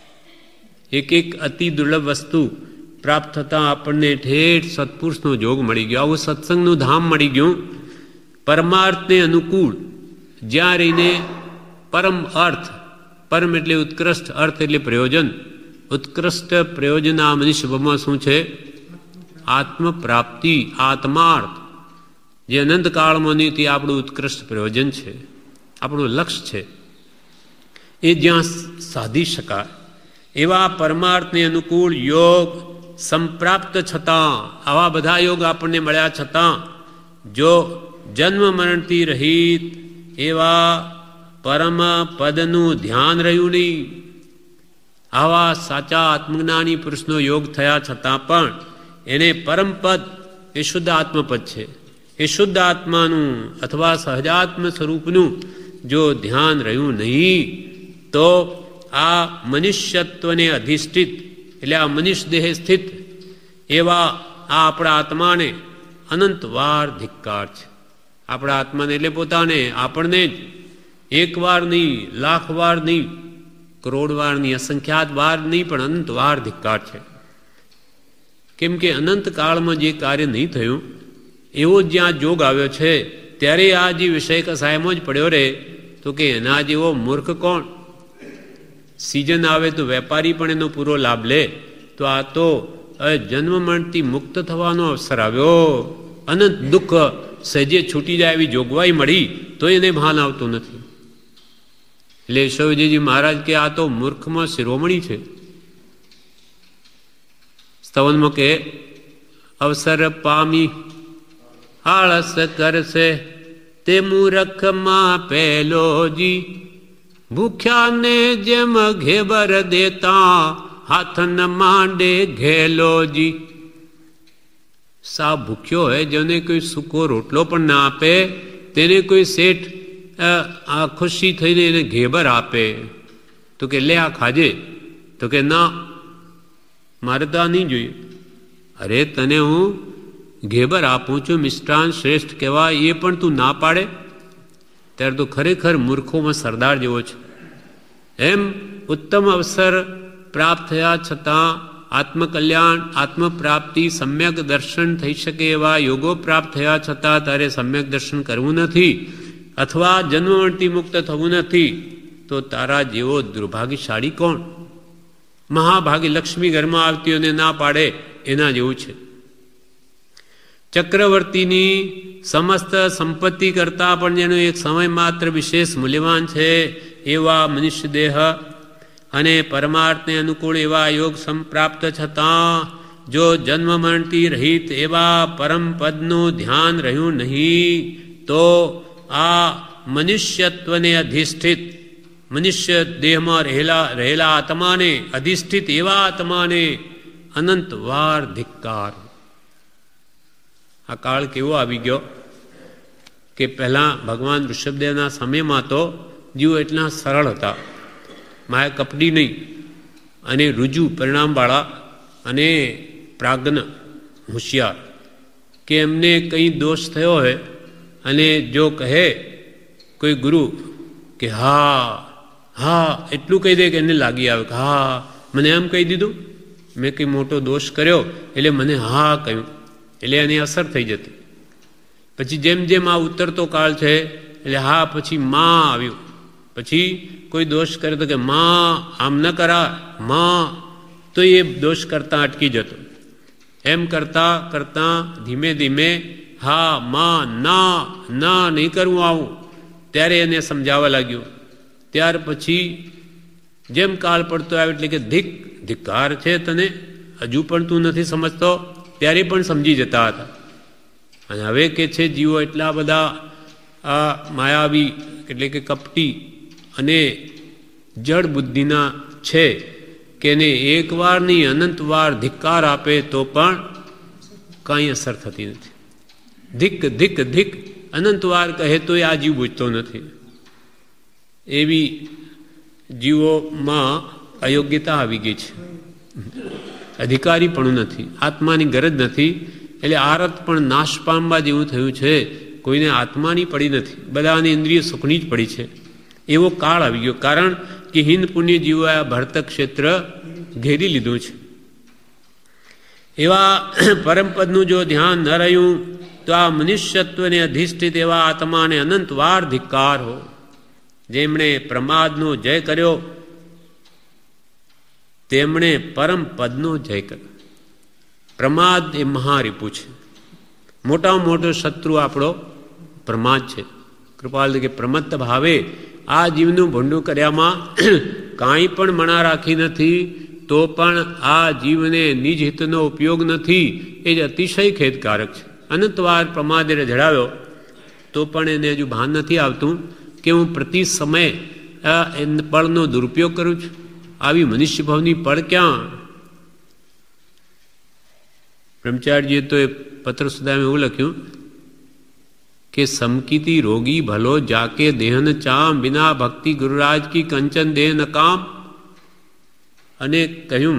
એક એક અતિ દુર્લભ વસ્તુ પ્રાપ્ત થતાં આપણને ઠેઠ સત્પુરુષનો જોગ મળી ગયો, આવું સત્સંગનું ધામ મળી ગયું. પરમાર્થને અનુકૂળ જ્યાં રહીને પરમ અર્થ, પરમ એટલે ઉત્કૃષ્ટ, અર્થ એટલે પ્રયોજન, ઉત્કૃષ્ટ પ્રયોજન આ મનુષ્યભાવમાં શું છે? આત્મપ્રાપ્તિ, આત્માર્થ, જે અનંત કાળમાં તે આપણું ઉત્કૃષ્ટ પ્રયોજન છે, આપણું લક્ષ્ય છે. એ જ્યાં સાધી શકાય એવા પરમાર્થને અનુકૂળ યોગ સંપ્રાપ્ત છતાં, આવા બધા યોગ આપણને મળ્યા છતાં જો જન્મ મરણથી રહિત એવા પરમ પદનું ધ્યાન રહ્યું નહીં, આવા સાચા આત્મજ્ઞાની પુરુષનો યોગ થયા છતાં પણ એને પરમપદ એ શુદ્ધ આત્મપદ છે, એ શુદ્ધ આત્માનું અથવા સહજાત્મ સ્વરૂપનું જો ધ્યાન રહ્યું નહીં તો આ મનુષ્યત્વને અધિષ્ઠિત એટલે આ મનુષ્ય દેહે સ્થિત એવા આ આપણા આત્માને અનંતવાર ધિક્કાર છે. આપણા આત્માને એટલે પોતાને, આપણને જ એક વાર નહીં, લાખ વાર નહીં, કરોડ વાર નહીં, અસંખ્યાત વાર નહીં, પણ અનંતવાર ધિક્કાર છે. કેમ કે અનંત કાળમાં જે કાર્ય નહીં થયું એવો જ્યાં જોગ આવ્યો છે ત્યારે આ જે વિષય કસાયમાં જ પડ્યો રહે તો કે એના જેવો મૂર્ખ કોણ? સિઝન આવે તો વેપારી પણ એનો પૂરો લાભ લે, તો આ તો જન્મ મરણથી મુક્ત થવાનો અવસર આવ્યો, અનંત દુઃખ સહેજે છૂટી જાય એવી જોગવાઈ મળી તો એને ભાન આવતું નથી. એટલે શિવજીજી મહારાજ કે આ તો મૂર્ખમાં શિરોમણી છે. સ્તવનમાં કે અવસર પામી આળસ કરશે તે મૂર્ખમાં પહેલોજી, ભૂખ્યાને જેમ ઘેબર દેતા હાથ ન માંડે ઘેલોજી. સા ભૂખ્યો હોય જેને કોઈ સૂકો રોટલો પણ ના આપે તેને કોઈ શેઠ આ ખુશી થઈને એને ઘેબર આપે તો કે લે આ ખાજે, તો કે ના મારે તો આ નહીં જોઈએ. અરે તને હું ઘેબર આપું છું, મિષ્ટાન શ્રેષ્ઠ કહેવાય, એ પણ તું ના પાડે, ત્યારે તો ખરેખર મૂર્ખોમાં સરદાર જેવો છે. એમ ઉત્તમ અવસર પ્રાપ્ત થયા છતાં આત્મકલ્યાણ, આત્મપ્રાપ્તિ, સમ્યક દર્શન થઈ શકે એવા યોગો પ્રાપ્ત થયા છતાં તારે સમ્યક દર્શન કરવું નથી અથવા જન્મમરણથી મુક્ત થવું નથી, તો તારા જેવો દુર્ભાગ્યશાળી કોણ? મહાભાગી લક્ષ્મી ઘરમાં આવતી અને ના પાડે એના જેવું છે. ચક્રવર્તીની સમસ્ત સંપત્તિ કરતાં પણ જેનો એક સમય માત્ર વિશેષ મૂલ્યવાન છે એવા મનુષ્ય દેહ અને પરમાર્થને અનુકૂળ એવા યોગ સંપ્રાપ્ત છતાં જો જન્મ મરણથી રહિત એવા પરમ પદનું ધ્યાન રહ્યું નહીં તો આ મનુષ્યત્વને અધિષ્ઠિત, મનુષ્ય દેહમાં રહેલા આત્માને અધિષ્ઠિત એવા આત્માને અનંત વાર ધિક્કાર. આ કાળ કેવો આવી ગયો કે પહેલાં ભગવાન ઋષભદેવના સમયમાં તો જીવો એટલા સરળ હતા, માયા કપટી નહીં અને રુજુ પરિણામવાળા અને પ્રાજ્ઞ હોશિયાર, કે એમને કંઈ દોષ થયો હોય અને જો કહે કોઈ ગુરુ કે હા હા એટલું કહી દે કે એને લાગી આવે કે હા મને એમ કહી દીધું, મેં કંઈ મોટો દોષ કર્યો એટલે મને હા કહ્યું, એટલે એની અસર થઈ જતી. પછી જેમ જેમ આ ઉતરતો કાળ છે એટલે હા પછી માં આવ્યું, પછી કોઈ દોષ કરે તો કે માં આમ ન કરા માં, તો એ દોષ કરતાં અટકી જતો. એમ કરતાં કરતાં ધીમે ધીમે હા માં ના ના નહીં કરવું આવું, ત્યારે એને સમજાવવા લાગ્યું. ત્યાર પછી જેમ કાળ પડતો આવે એટલે કે ધિક્કાર છે તને, હજુ પણ તું નથી સમજતો, ત્યારે પણ સમજી જતા હતા. અને હવે કે છે જીવો એટલા બધા આ માયાવી એટલે કે કપટી અને જડ બુદ્ધિના છે કે એને એક વાર નહીં અનંત વાર ધિક્કાર આપે તો પણ કાંઈ અસર થતી નથી. ધિક ધિક ધિક અનંતવાર કહે તો આ જીવ બૂਝતો નથી. એવી જીવોમાં અયોગ્યતા આવી ગઈ છે. અધિકારી પણ નથી, આત્માની ગરજ નથી, એટલે આરત પણ નાશ પામવા જેવું થયું છે. કોઈને આત્માની પડી નથી, બધાની ઇન્દ્રિય સુખની જ પડી છે. એવો કાળ આવી ગયો, કારણ કે હિન્દ પુણ્ય જીવો આ ભરત ક્ષેત્ર ઘેરી લીધું છે. એવા પરમપદનું જો ધ્યાન ન રહ્યું તો આ મનુષ્યત્વને અધિષ્ઠિત એવા આત્માને અનંતવાર ધિક્કાર હો. જેમણે પ્રમાદનો જય કર્યો તેમણે પરમ પદનો જય કર્યો. પ્રમાદ એ મહારીપુ છે. મોટામાં મોટો શત્રુ આપણો પ્રમાદ છે. કૃપાલ કે પ્રમત્ત ભાવે આ જીવનું ભંડું કર્યામાં કાંઈ પણ મણા રાખી નથી, તો પણ આ જીવને નિજ હિતનો ઉપયોગ નથી, એ જ અતિશય ખેદકારક છે. અનંતવાર પ્રમાદે જડાવ્યો તો પણ એને હજુ ભાન નથી આવતું કે હું પ્રતિ સમય પળનો દુરુપયોગ કરું છું. આવી મનુષ્ય ભાવની પળ ક્યાં? બ્રહ્મચારીજીએ તો એ પત્ર સુધામાં એવું લખ્યું કે સમકીતી રોગી ભલો જાકે દેહન ચામ બિના ભક્તિ ગુરુરાજ કી કંચન દેહ નકામ. અને કહ્યું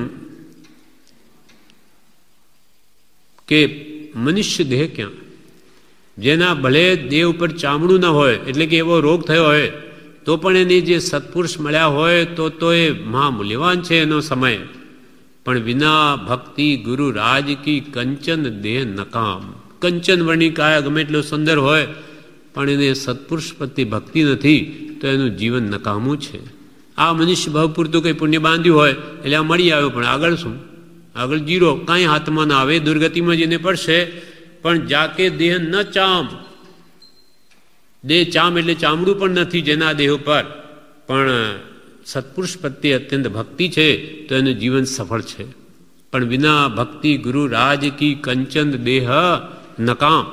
કે મનુષ્ય દેહ ક્યાં? જેના ભલે દેહ ઉપર ચામડું ન હોય, એટલે કે એવો રોગ થયો હોય, તો પણ એને જે સત્પુરુષ મળ્યા હોય તો એ મહામૂલ્યવાન છે એનો સમય. પણ વિના ભક્તિ ગુરુ રાજ કી કંચન દેહ નકામ. કંચન વર્ણિક કાયા ગમે એટલો સુંદર હોય, પણ એને સત્પુરુષ પ્રત્યે ભક્તિ નથી તો એનું જીવન નકામું છે. આ મનુષ્ય ભાવ પૂરતું કંઈ પુણ્ય બાંધ્યું હોય એટલે આ મળી આવ્યો, પણ આગળ શું? આગળ જીરો, કાંઈ હાથમાં ના આવે, દુર્ગતિમાં જઈને પડશે. પણ જાકે દેહ ન ચામ, દેહ ચામ એટલે ચામડું પણ નથી જેના દેહ ઉપર, પણ સત્પુરુષ પ્રત્યે અત્યંત ભક્તિ છે તો એનું જીવન સફળ છે. પણ વિના ભક્તિ ગુરુ રાજ કી કંચન દેહ નકામ.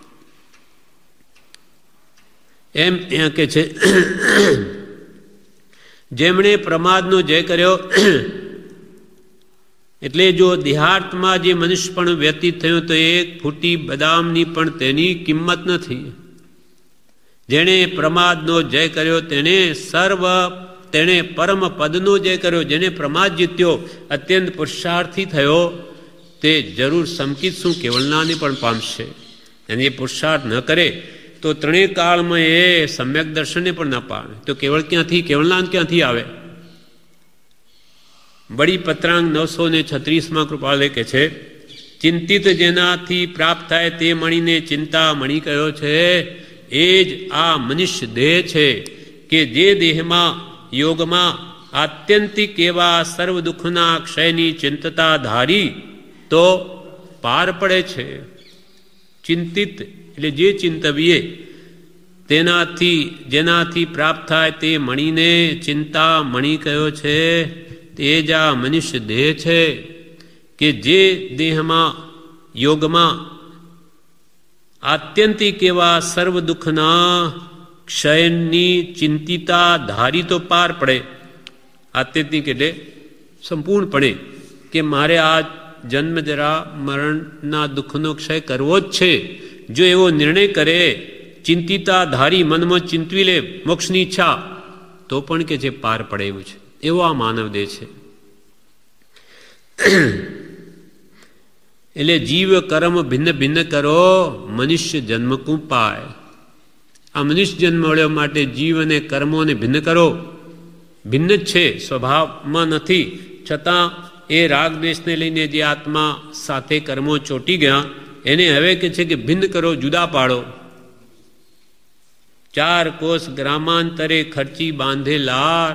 એમ કે છે જેમણે પ્રમાદનો જય કર્યો, એટલે જો દેહાર્થમાં જે મનુષ્ય પણ વ્યતીત થયું તો એક ફૂટી બદામની પણ તેની કિંમત નથી. જેણે પ્રમાદનો જય કર્યો તેણે પરમ પદનો જય કર્યો. જેને પ્રમાદ જીત્યો, અત્યંત પુરુષાર્થી થયો, તે જરૂર સમકિત શું કેવળનાને પણ પામશે. અને એ પુરુષાર્થ ન કરે તો ત્રણેય કાળમાં એ સમ્યક દર્શનને પણ ન પામે. તો કેવળ ક્યાંથી, કેવળનાન ક્યાંથી આવે? બળી પત્રાંગ 936માં કૃપાલે કહે છે, ચિંતિત જેનાથી પ્રાપ્ત થાય તે મણીને ચિંતા મણી કયો છે. એ જ આ મનુષ્ય દેહ છે કે જે દેહમાં યોગમાં આત્યંતિક એવા સર્વ દુઃખના ક્ષયની ચિંતતા ધારી તો પાર પડે છે. ચિંતિત એટલે જે ચિંતવીએ, જેનાથી પ્રાપ્ત થાય તે મણીને ચિંતા મણી કયો છે. તે જ આ મનુષ્ય દેહ છે કે જે દેહમાં યોગમાં આત્યંતિક એવા સર્વ દુઃખના ક્ષયની ચિંતિતા ધારી તો પાર પડે. આત્યંતિક એટલે સંપૂર્ણપણે કે મારે આ જન્મ જરા મરણના દુઃખનો ક્ષય કરવો જ છે. જો એવો નિર્ણય કરે, ચિંતિતા ધારી મનમાં ચિંતવી લે મોક્ષની ઈચ્છા, તો પણ કે જે પાર પડે એવું છે. એવો આ માનવ દેહ છે. એટલે જીવ કર્મ ભિન્ન ભિન્ન કરો, મનુષ્ય જન્મ કું પાય. આ મનુષ્ય જન્મ મળ્યો માટે જીવ અને કર્મોને ભિન્ન કરો. ભિન્ન જ છે, સ્વભાવમાં નથી. છતાં એ રાગ દ્વેષને લઈને જે આત્મા સાથે કર્મો ચોંટી ગયા, એને હવે કે છે કે ભિન્ન કરો, જુદા પાડો. 4 કોષ ગ્રામાંતરે ખર્ચી બાંધે લાર,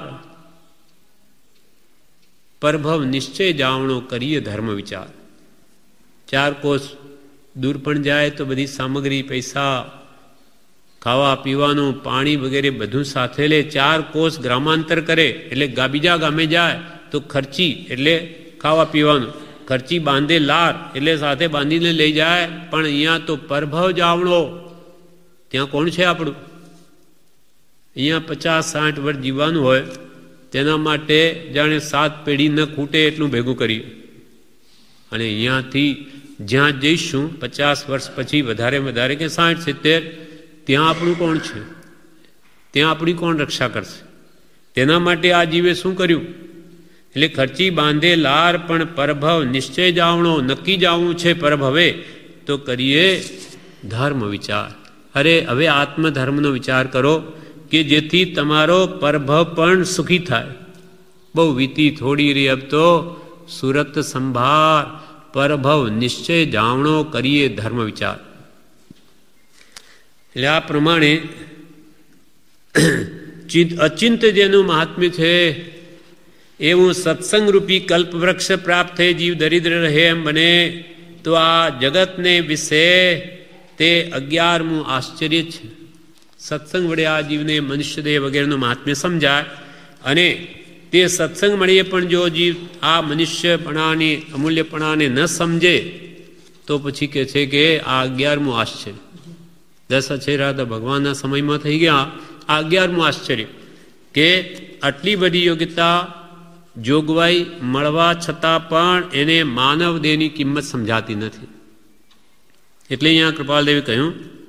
પરભવ નિશ્ચય જાવણો કરીએ ધર્મ વિચાર. 4 કોષ દૂર પણ જાય તો બધી સામગ્રી, પૈસા, ખાવા પીવાનું, પાણી વગેરે બધું સાથે લે. 4 કોષ ગ્રામાંતર કરે એટલે બીજા ગામે જાય તો ખર્ચી એટલે ખાવા પીવાનું, ખર્ચી બાંધે લાર એટલે સાથે બાંધીને લઈ જાય. પણ અહીંયા તો પરભવ જાવણો, ત્યાં કોણ છે આપણું? અહીંયા 50-60 વર્ષ જીવવાનું હોય, તેના માટે જાણે 7 પેઢી ન ખૂટે એટલું ભેગું કરીએ. અને અહીંયાથી જ્યાં જઈશું 50 વર્ષ પછી વધારે વધારે કે 60-70, ત્યાં આપણું કોણ છે? ત્યાં આપણી કોણ રક્ષા કરશે? તેના માટે આ જીવે શું કર્યું? એટલે ખર્ચી બાંધે લાર પણ પરભવ નિશ્ચય જાવણો, નક્કી જાવવું છે પરભવે તો કરીએ ધર્મ વિચાર. અરે હવે આત્મધર્મનો વિચાર કરો કે જેથી તમારો પરભવ પણ સુખી થાય. બહુ વીતી થોડી રહી અબ તો સુરત સંભાર, પરભવ નિશ્ચય જાવણો કરીએ ધર્મ વિચાર. એટલે આ પ્રમાણે અચિંત જેનું મહાત્મ્ય છે એવું સત્સંગરૂપી કલ્પવૃક્ષ પ્રાપ્ત થઈ જીવ દરિદ્ર રહે એમ બને તો આ જગતને વિશે તે 11મું આશ્ચર્ય છે. સત્સંગ વડે આ જીવને મનુષ્યદેહ વગેરેનું મહાત્મ્ય સમજાય અને તે સત્સંગ મળીએ પણ જો જીવ આ મનુષ્યપણાની અમૂલ્યપણાને ન સમજે તો પછી કહે છે કે આ 11મું આશ્ચર્ય. 10 અછેરા તો ભગવાનના સમયમાં થઈ ગયા. આ 11મું આશ્ચર્ય કે આટલી બધી યોગ્યતા જોગવાઈ મળવા છતાં પણ એને માનવ દેહની કિંમત સમજાતી નથી. એટલે અહીંયા કૃપાલદેવે કહ્યું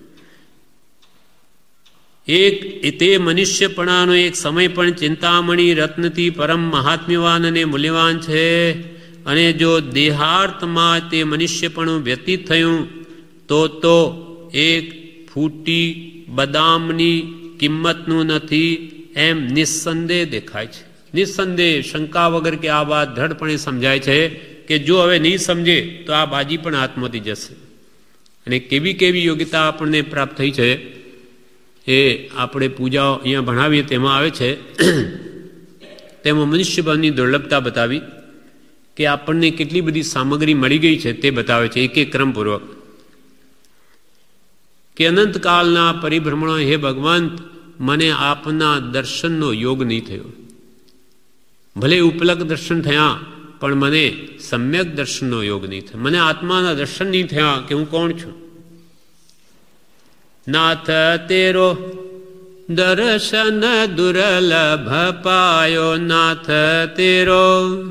તે મનુષ્યપણાનો એક સમય પણ ચિંતામણી રત્નથી પરમ મહાત્મ્યવાન અને મૂલ્યવાન છે અને જો દેહાર્થમાં તે મનુષ્યપણું વ્યતીત થયું તો એક ફૂટી બદામની કિંમતનું નથી એમ નિસ્સંદેહ દેખાય છે. નિસ્સંદેહ શંકા વગર કે આ વાત દ્રઢપણે સમજાય છે કે જો હવે નહીં સમજે તો આ બાજી પણ હાથમાંથી જશે. અને કેવી કેવી યોગ્યતા આપણને પ્રાપ્ત થઈ છે એ આપણે પૂજાઓ અહીંયા ભણાવીએ તેમાં આવે છે. તેમાં મનુષ્યભાવની દુર્લભતા બતાવી કે આપણને કેટલી બધી સામગ્રી મળી ગઈ છે તે બતાવે છે એક એક ક્રમપૂર્વક. કે અનંતકાળના પરિભ્રમણો હે ભગવંત મને આપના દર્શનનો યોગ નહીં થયો. ભલે ઉપલક દર્શન થયા પણ મને સમ્યક દર્શનનો યોગ નહીં થયો. મને આત્માના દર્શન નહીં થયા કે હું કોણ છું. નાથ તેરો દર્શન દુર્લભ પાયો, નાથ તેરો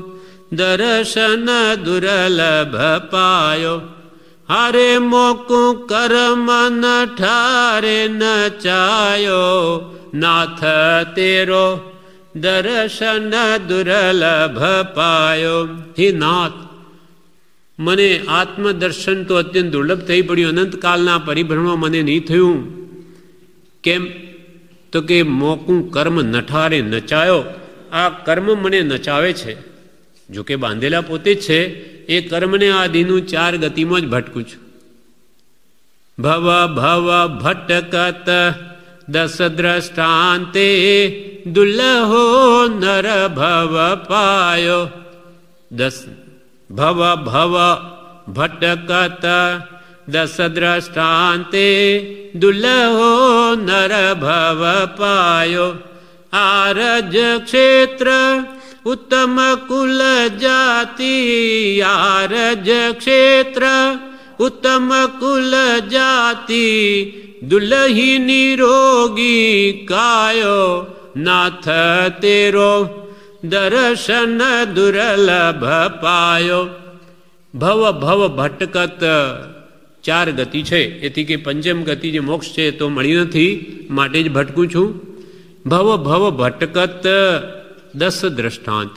દર્શન દુર્લભ પાયો. હારે મોકું કર્મ ન ઠારે ન ચાયો, નાથ તેરો દર્શન દુર્લભ પાયો. હે નાથ મને આત્મદર્શન તો અત્યંત દુર્લભ થઈ પડ્યું. અનંતકાલના પરિભ્રમણમાં મને નહીં થયું. કેમ? તો કે મોકું કર્મ નઠારે નચાયો. આ કર્મ મને નચાવે છે. જોકે બાંધેલા પોતે જ છે. એ કર્મને આદિનું 4 ગતિમાં જ ભટકું છું. ભવ ભવ ભટકત 10 દ્રષ્ટાંતે દુલ્લહો નર ભવ પાયો. 10 ભવ ભવ ભટકત 10 દ્રષ્ટાંતે દુલ્લહો નર ભવ પાયો. આરજ ક્ષેત્ર ઉત્તમ કુલ જાતિ, આરજ ક્ષેત્ર ઉત્તમ કુલ જાતિ, દુલ્હી નિરોગી કાયો, નાથ તેરો દર્શન દુર્લભ પાયો. ભવ ભવ ભટકત 4 ગતિ છે એથી કે પંચમ ગતિ જે મોક્ષ છે તો મળી નથી માટે જ ભટકું છું. ભવ ભવ ભટકત 10 દ્રષ્ટાંત.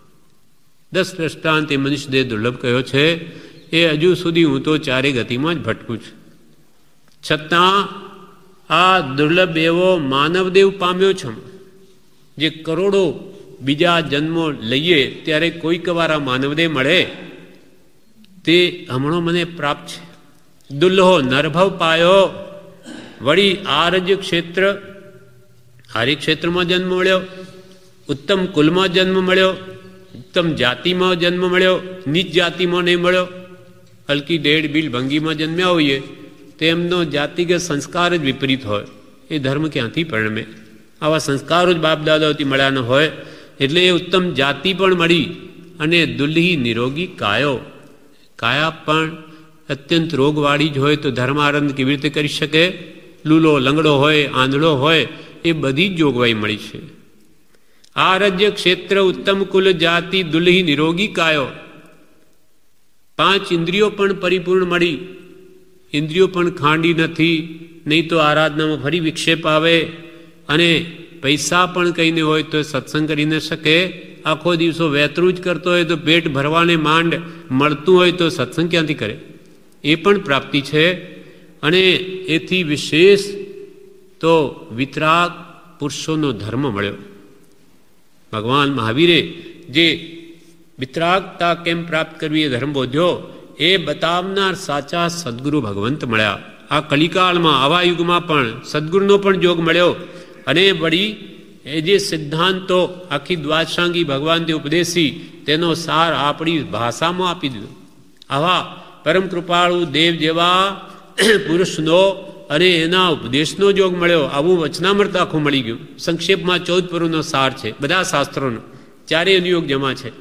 10 દ્રષ્ટાંત એ મનુષ્ય દેહ દુર્લભ કયો છે એ હજુ સુધી હું તો 4 ગતિમાં જ ભટકું છું. છતાં આ દુર્લભ એવો માનવદેવ પામ્યો છું જે કરોડો બીજા જન્મો લઈએ ત્યારે કોઈક વાર આ માનવદેહ મળે તે હમણાં મને પ્રાપ્ત છે. દુલ્હો નરભવ પાયો. વળી આરજ ક્ષેત્ર, આર્ય ક્ષેત્રમાં જન્મ મળ્યો, ઉત્તમ કુલમાં જન્મ મળ્યો, ઉત્તમ જાતિમાં જન્મ મળ્યો, નીચ જાતિમાં નહીં મળ્યો. હલકી ડેડ બિલ ભંગીમાં જન્મ્યા હોઈએ તેમનો જાતિગત સંસ્કાર જ વિપરીત હોય. એ ધર્મ ક્યાંથી પરિણમે? આવા સંસ્કારો જ બાપ દાદાઓથી મળ્યા ન હોય. એટલે એ ઉત્તમ જાતિ પણ મળી અને દુલ્હી નિરોગી કાયો. કાયા પણ અત્યંત રોગવાળી જ હોય તો ધર્મારંભ કેવી રીતે કરી શકે? લૂલો લંગડો હોય, આંધળો હોય, એ બધી જ જોગવાઈ મળી છે. આરજ્ય ક્ષેત્ર ઉત્તમ કુલ જાતિ દુલ્હી નિરોગી કાયો. 5 ઇન્દ્રિયો પણ પરિપૂર્ણ મળી, ઇન્દ્રિયો પણ ખાંડી નથી, નહીં તો આરાધનામાં ફરી વિક્ષેપ આવે, અને પૈસા પણ કહીને હોય તો સત્સંગ કરી ન શકે, આખો દિવસો વેતરું જ કરતો હોય તો પેટ ભરવાને માંડ મળતું હોય તો સત્સંગ ક્યાંથી કરે? એ પણ પ્રાપ્તિ છે. અને એથી વિશેષ તો વિતરાગ પુરુષોનો ધર્મ મળ્યો. ભગવાન મહાવીરે જે વિતરાગતા કેમ પ્રાપ્ત કરવી એ ધર્મ બોધ્યો, એ બતાવનાર સાચા સદગુરુ ભગવંત મળ્યા. આ કલિકાળમાં આવા યુગમાં પણ સદગુરુનો પણ જોગ મળ્યો. અને વળી એ જે સિદ્ધાંતો આખી દ્વાદશાંગી ભગવાનને ઉપદેશી તેનો સાર આપણી ભાષામાં આપી દીધો. આવા પરમ કૃપાળુ દેવ જેવા પુરુષનો અને એના ઉપદેશનો જોગ મળ્યો. આવું વચનામૃત આખું મળી ગયું. સંક્ષેપમાં 14 પુરુનો સાર છે બધા શાસ્ત્રોનો, 4 અનુયોગ જમા છે.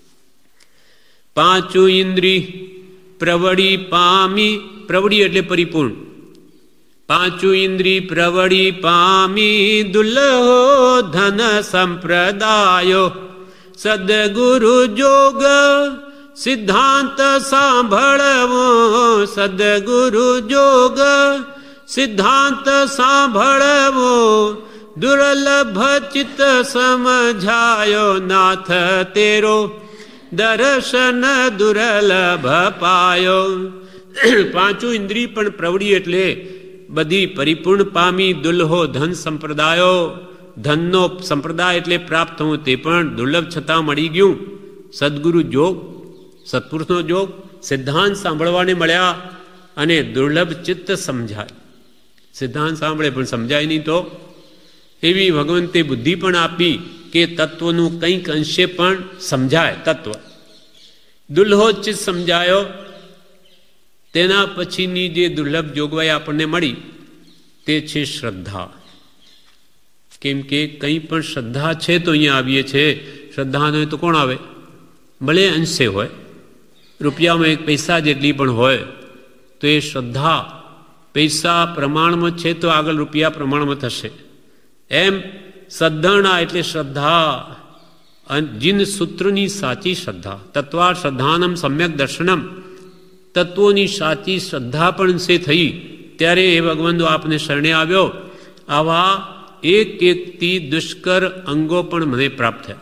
5 ઇન્દ્રિય પ્રવડી પામી, પ્રવડી એટલે પરિપૂર્ણ. 5 ઇન્દ્રિય પ્રવડી પામી દુલ્હો ધન સંપ્રદાયો, સદગુરુ જોગ સિદ્ધાંત સાંભળવો, સદગુરુ જોગ સિદ્ધાંત સાંભળવો, દુર્લભ ચિત્ત સમજાયો, નાથ તેરો દર્શન દુર્લભ પાયો. 5 ઇન્દ્રિય પણ પ્રવડી એટલે બધી પરિપૂર્ણ પામી, દુલ્હો ધન સંપ્રદાયો, ધનનો સંપ્રદાય એટલે પ્રાપ્ત થવું તે પણ દુર્લભ છતાં મળી ગયું. સદગુરુ જોગ, સત્પુરુષનો જોગ, સિદ્ધાંત સાંભળવાને મળ્યા, અને દુર્લભ ચિત્ત સમજાય. સિદ્ધાંત સાંભળે પણ સમજાય નહીં તો એવી ભગવંતે બુદ્ધિ પણ આપી કે તત્વનું કંઈક અંશે પણ સમજાય. તત્વ દુલ્હો ચિત્ત સમજાયો. તેના પછીની જે દુર્લભ જોગવાઈ આપણને મળી તે છે શ્રદ્ધા. કેમ કે કંઈ પણ શ્રદ્ધા છે તો અહીંયા આવીએ છીએ. શ્રદ્ધા ન હોય તો કોણ આવે? ભલે અંશે હોય, રૂપિયામાં 1 પૈસા જેટલી પણ હોય તો એ શ્રદ્ધા પૈસા પ્રમાણમાં છે તો આગળ રૂપિયા પ્રમાણમાં થશે. એમ સદ્ધરણા એટલે શ્રદ્ધા, જીન સૂત્રની સાચી શ્રદ્ધા. તત્વા શ્રદ્ધાનમ સમ્યક દર્શનમ, તત્વોની સાચી શ્રદ્ધા પણ સે થઈ ત્યારે એ ભગવંતો આપને શરણે આવ્યો. આવા એક એકથી દુષ્કર અંગો પણ મને પ્રાપ્ત થયા.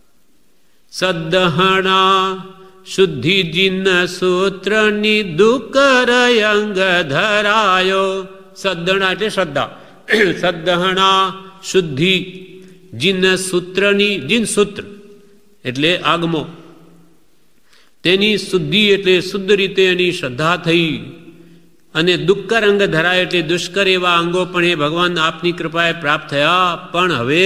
સદ્દહણા શુદ્ધિ જીન સૂત્રની દુકર અંગ ધરાયો. સદ્દહણા એટલે શ્રદ્ધા. સદ્દહણા શુદ્ધિ જીન સૂત્રની, જીન સૂત્ર એટલે આગમો, તેની શુદ્ધિ એટલે શુદ્ધ રીતે એની શ્રદ્ધા થઈ. અને દુક્કર અંગ ધરાય એટલે દુષ્કર એવા અંગો પણ એ ભગવાન આપની કૃપાએ પ્રાપ્ત થયા. પણ હવે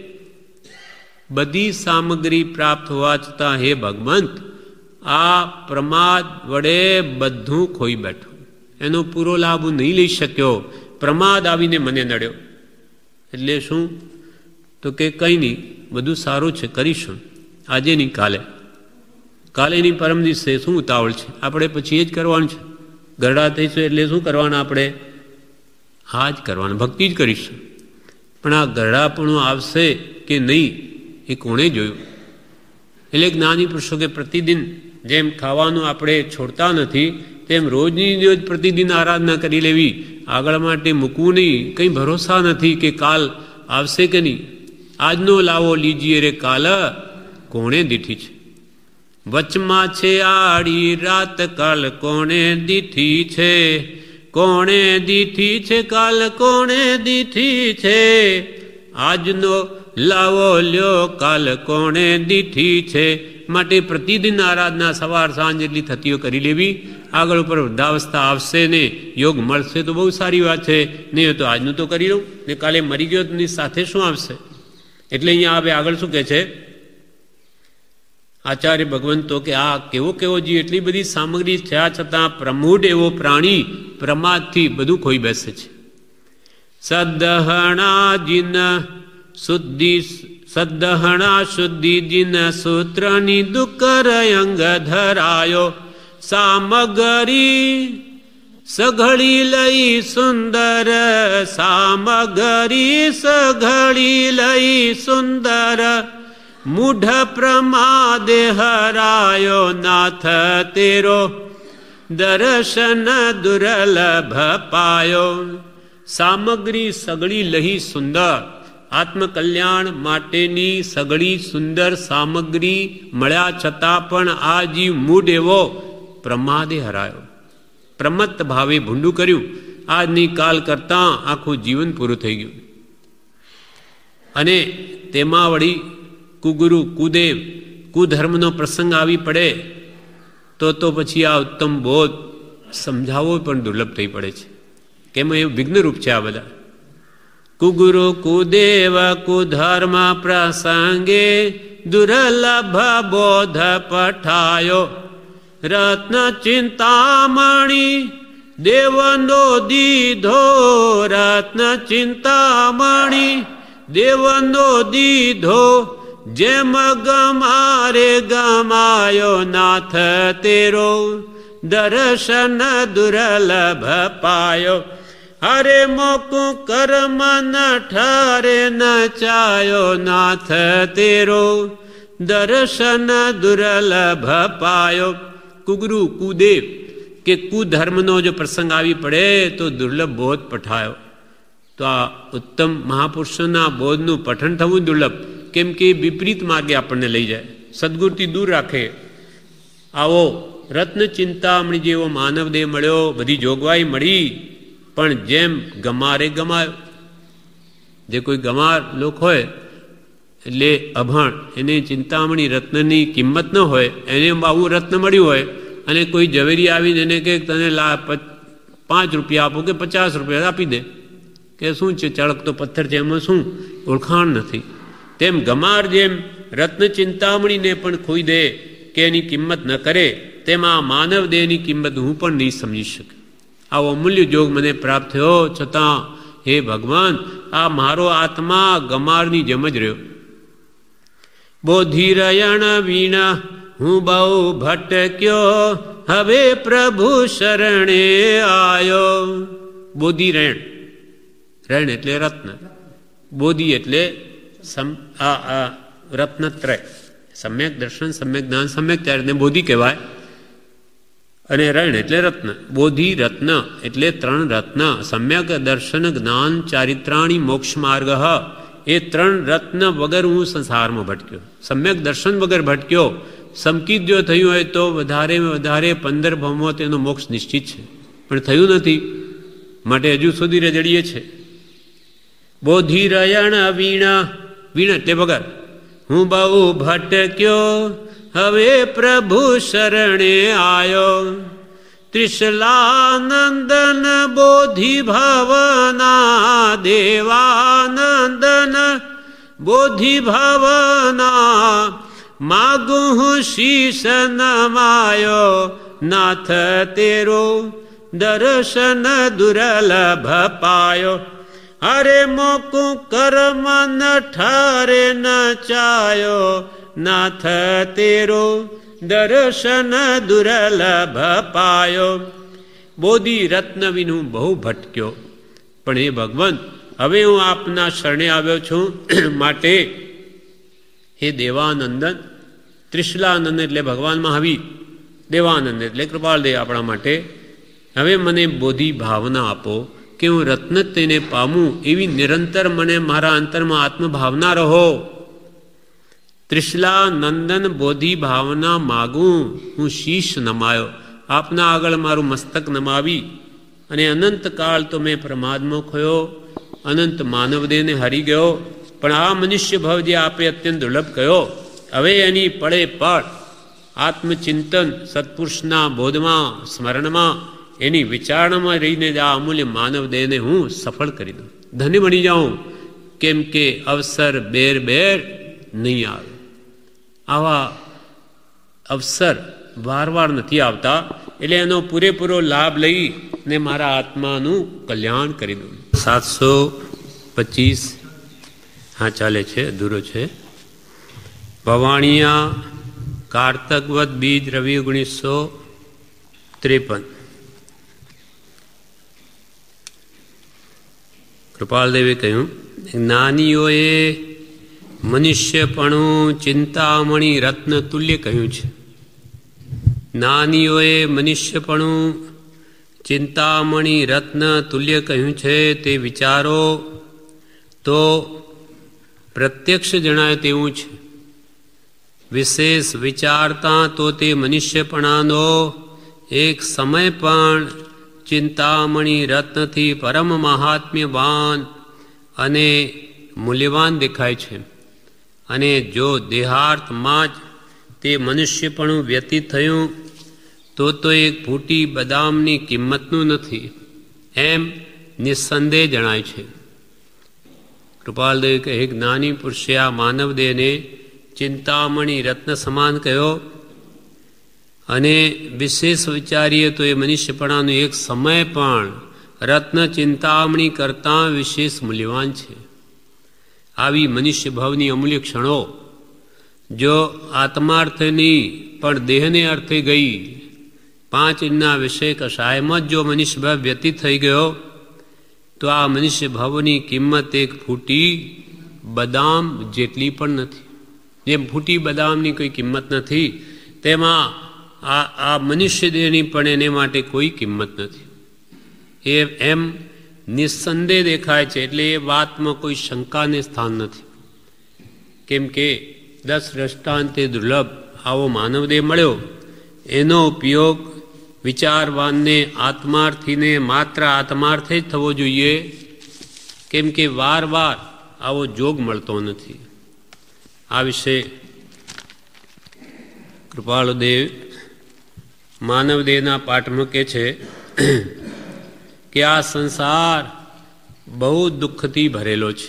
બધી સામગ્રી પ્રાપ્ત હોવા છતાં હે ભગવંત, આ પ્રમાદ વડે બધું ખોઈ બેઠું, એનો પૂરો લાભ હું નહીં લઈ શક્યો. પ્રમાદ આવીને મને નડ્યો. એટલે શું? તો કે કંઈ નહીં, બધું સારું છે, કરીશું, આજે નહીં કાલે, કાલે નહીં પરમ દિવસે. શું ઉતાવળ છે? આપણે પછી એ જ કરવાનું છે. ગરડા થઈશું એટલે શું કરવાના? આપણે હા જ કરવાના, ભક્તિ જ કરીશું. પણ આ ગરડાપણું આવશે કે નહીં એ કોણે જોયું? એટલે જ્ઞાની પુરુષો કે પ્રતિદિન જેમ ખાવાનું આપણે છોડતા નથી તેમ રોજની રોજ પ્રતિદિન આરાધના કરી લેવી, આગળ માટે મૂકવું નહીં. કંઈ ભરોસા નથી કે કાલ આવશે કે નહીં. આજનો લાવો લીજીએ રે કાલ કોણે દીઠી છે. વચમાં છે આડી રાત કાલ કોણે દીઠી છે, કોણે દીઠી છે કાલ કોણે દીઠી છે. આજનો લાવો લ્યો કાલ કોણે દીઠી છે. માટે પ્રતિદિન આરાધના સવાર સાંજ એટલી થતીઓ કરી લેવી. આગળ ઉપર વૃદ્ધાવસ્થા આવશે ને યોગ મળશે તો બહુ સારી વાત છે, નહીં તો આજનું તો કરી લઉં ને કાલે મરી ગયો તો સાથે શું આવશે. એટલે અહીંયા આવે આગળ શું કહે છે આચાર્ય ભગવંતો કે આ કેવો કેવો જીવ, એટલી બધી સામગ્રી થયા છતાં પ્રમૂઢ એવો પ્રાણી પ્રમાદથી બધું ખોઈ બેસે છે. સદ્દહણા જીન શુદ્ધિ, સદ્દહણા શુદ્ધિ જીન સૂત્રની દુકર અંગ ધરાયો. સામગરી સઘળી લઈ સુંદર, સામગરી સઘળી લઈ સુંદર, મૂઢ પ્રમાદે હરાયો નાથ તેરો દર્શન દુર્લભ પાયો. સામગ્રી સગળી લહી સુંદર, આત્મકલ્યાણ માટેની સગળી સુંદર સામગ્રી મળ્યા છતાં પણ આ જીવ મૂઢ એવો પ્રમાદે હરાયો, પ્રમત્ત ભાવે ભૂંડું કર્યું. આજની કાલ કરતાં આખું જીવન પૂરું થઈ ગયું. અને તેમાં વળી કુગુરુ કુદેવ કુધર્મનો પ્રસંગ આવી પડે તો પછી આ ઉત્તમ બોધ સમજાવવો પણ દુર્લભ થઈ પડે છે. કેમ એ વિઘ્નરૂપ છે આ બધા. કુગુરુ કુદેવ કુધર્મ પ્રસંગે દુર્લભ બોધ પઠાયો. રત્ન ચિંતામણી દેવનો દીધો, રત્ન ચિંતામણી દેવનો દીધો. જેમ ગમારે ગમાયો નાથ તેરો દર્શન દુર્લભ પાયો. હરે મોકું કર્મ ન ઠરે ન ચાયો નાથ તેરો દર્શન દુર્લભ પાયો. કુગુરુ કુદેવ કે કુધર્મનો જો પ્રસંગ આવી પડે તો દુર્લભ બોધ પઠાયો. તો આ ઉત્તમ મહાપુરુષોના બોધનું પઠન થવું દુર્લભ. કેમ કે વિપરીત માર્ગે આપણને લઈ જાય, સદગુરુથી દૂર રાખે. આવો રત્ન ચિંતામણી જેવો માનવ દેહ મળ્યો, બધી જોગવાઈ મળી, પણ જેમ ગમારે ગમાયો. જે કોઈ ગમાર લોક હોય એટલે અભણ, એને ચિંતામણી રત્નની કિંમત ન હોય, એને આવું રત્ન મળ્યું હોય અને કોઈ ઝવેરી આવીને એને કે તને 5 રૂપિયા આપો કે 50 રૂપિયા આપી દે, કે શું છે ચળકતો પથ્થર છે, એમાં શું ઓળખાણ નથી. તેમ ગમાર જેમ રત્ન ચિંતામણીને પણ ખોઈ દે કે એની કિંમત ન કરે, તેમાં માનવ દેહની કિંમત હું પણ નહીં સમજી શકું. આવો અમૂલ્ય જોગ મને પ્રાપ્ત થયો, છતાં હે ભગવાન આ મારો આત્મા ગમારની જેમ જ રહ્યો. બોધિરયણ વીણા હું બહુ ભટક્યો, હવે પ્રભુ શરણે આયો. બોધિરયણ, રયણ એટલે રત્ન, બોધિ એટલે રત્નત્રય, સમ્યક દર્શન, સમ્યક જ્ઞાન, સમ્યક ચારિત્ર્ય બોધિ કહેવાય. અને રયણ એટલે રત્ન. બોધિ રત્ન એટલે 3 રત્ન, સમ્યક દર્શન જ્ઞાન ચારિત્રાણી મોક્ષ માર્ગ. એ 3 રત્ન વગર હું સંસારમાં ભટક્યો, સમ્યક દર્શન વગર ભટક્યો. સમકિત જો થયું હોય તો વધારે 15 ભાવમાં તેનો મોક્ષ નિશ્ચિત છે, પણ થયું નથી, માટે હજુ સુધી રજડીએ છે. બોધિરયણ વીણા, વીણા એટલે વગર, હું બહુ ભટક્યો, હવે પ્રભુ શરણે આયો. ત્રિશલાનંદન બોધિ ભવના દેવાનંદન બોધિ ભવના માગું શીશ નમાયો નાથ તેરો દર્શન દુર્લભ પાયો. હરે મોકું કર્મ ન ઠરે ન ચાયો નાથ તેરો દર્શન દુર્લભ પાયો. બોધિ રત્ન વિનું બહુ ભટક્યો, પણ હે ભગવાન હવે હું આપના શરણે આવ્યો છું, માટે હે દેવાનંદન, ત્રિશલાનંદ એટલે ભગવાન મહાવીર, દેવાનંદ એટલે કૃપાલદેવ આપણા માટે, હવે મને બોધિ ભાવના આપો કે હું રત્ન તેને પામું, એવી નિરંતર મને મારા અંતરમાં આત્મભાવના રહો. ત્રિશલા નંદન બોધિ ભાવના માગું, હું શીશ નમાયો, આપના આગળ મારું મસ્તક નમાવી. અને અનંતકાળ તો મેં પ્રમાદમાં ખોયો, અનંત માનવદેહને હરી ગયો, પણ આ મનુષ્ય ભાવ જે આપે અત્યંત દુર્લભ કયો, હવે એની પડે પડ આત્મચિંતન સત્પુરુષના બોધમાં સ્મરણમાં એની વિચારણામાં રહીને આ અમૂલ્ય માનવદેહને હું સફળ કરી દઉં, ધન્ય બની જાઉં. કેમ કે અવસર બેર નહીં આવે. આવા અવસર વાર નથી આવતા, એટલે એનો પૂરેપૂરો લાભ લઈ ને મારા આત્માનું કલ્યાણ કરી દઉં. 725 હા ચાલે છે, અધૂરો છે. ભવાણિયા કારતકવદ બીજ રવિ 1953. કૃપાલદેવે કહ્યું, જ્ઞાનીઓએ મનુષ્યપણું ચિંતામણી રત્ન તુલ્ય કહ્યું છે. જ્ઞાનીઓએ મનુષ્યપણું ચિંતામણી રત્ન તુલ્ય કહ્યું છે. તે વિચારો તો પ્રત્યક્ષ જણાય તેવું છે. વિશેષ વિચારતા તો તે મનુષ્યપણાનો એક સમય પણ ચિંતામણી રત્નથી પરમ મહાત્મ્યવાન અને મૂલ્યવાન દેખાય છે. અને જો દેહાર્થમાં જ તે મનુષ્યપણું વ્યતીત થયું તો એક ફૂટી બદામની કિંમતનું નથી એમ નિસ્સંદેહ જણાય છે. કૃપાલદેવ કહે, જ્ઞાની પુરુષે આ માનવદેહને ચિંતામણી રત્ન સમાન કહ્યો અને વિશેષ વિચારીએ તો એ મનુષ્યપણાનો એક સમય પણ રત્ન ચિંતામણી કરતાં વિશેષ મૂલ્યવાન છે. આવી મનુષ્ય ભાવની અમૂલ્ય ક્ષણો જો આત્માર્થની પણ દેહને અર્થે ગઈ, 5 ઇંચના વિષય કશાયમાં જ જો મનુષ્ય ભાવ વ્યતીત થઈ ગયો તો આ મનુષ્ય ભાવની કિંમત એક ફૂટી બદામ જેટલી પણ નથી. જેમ ફૂટી બદામની કોઈ કિંમત નથી, તેમાં આ મનુષ્ય દેહની પણ એને માટે કોઈ કિંમત નથી. એમ નિસ્સંદેહ દેખાય છે. એટલે એ વાતમાં કોઈ શંકાને સ્થાન નથી. કેમ કે 10 દ્રષ્ટાંતે દુર્લભ આવો માનવદેહ મળ્યો, એનો ઉપયોગ વિચારવાનને આત્માર્થીને માત્ર આત્માર્થે જ થવો જોઈએ. કેમ કે વાર આવો જોગ મળતો નથી. આ વિશે કૃપાળુદેવ માનવદેહના પાઠમાં કહે છે કે આ સંસાર બહુ દુઃખથી ભરેલો છે.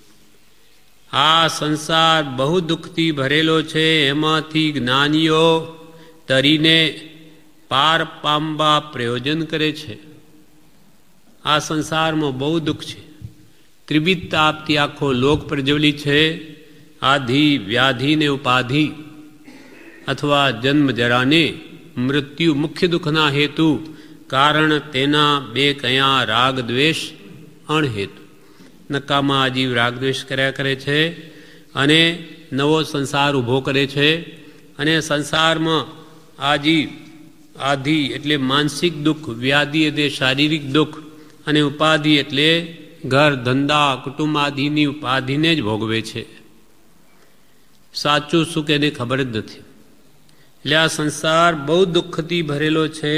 આ સંસાર બહુ દુઃખથી ભરેલો છે. એમાંથી જ્ઞાનીઓ તરીને પાર પામવા પ્રયોજન કરે છે. આ સંસારમાં બહુ દુઃખ છે. ત્રિવિધ તાપથી આખો લોક પ્રજ્વલિત છે. આધિ વ્યાધિ ને ઉપાધિ અથવા જન્મ જરાને મૃત્યુ મુખ્ય દુઃખના હેતુ કારણ તેના 2 કયા રાગ દ્વેષ અણહેતુ. નકામા આજીવ રાગ દ્વેષ કર્યા કરે છે અને નવો સંસાર ઊભો કરે છે. અને સંસારમાં આજીવ આધિ એટલે માનસિક દુઃખ, વ્યાધિ એટલે શારીરિક દુઃખ અને ઉપાધિ એટલે ઘર ધંધા કુટુંબ આદિની ઉપાધિને જ ભોગવે છે. સાચું સુખ એને ખબર જ નથી. એટલે આ સંસાર બહુ દુઃખથી ભરેલો છે.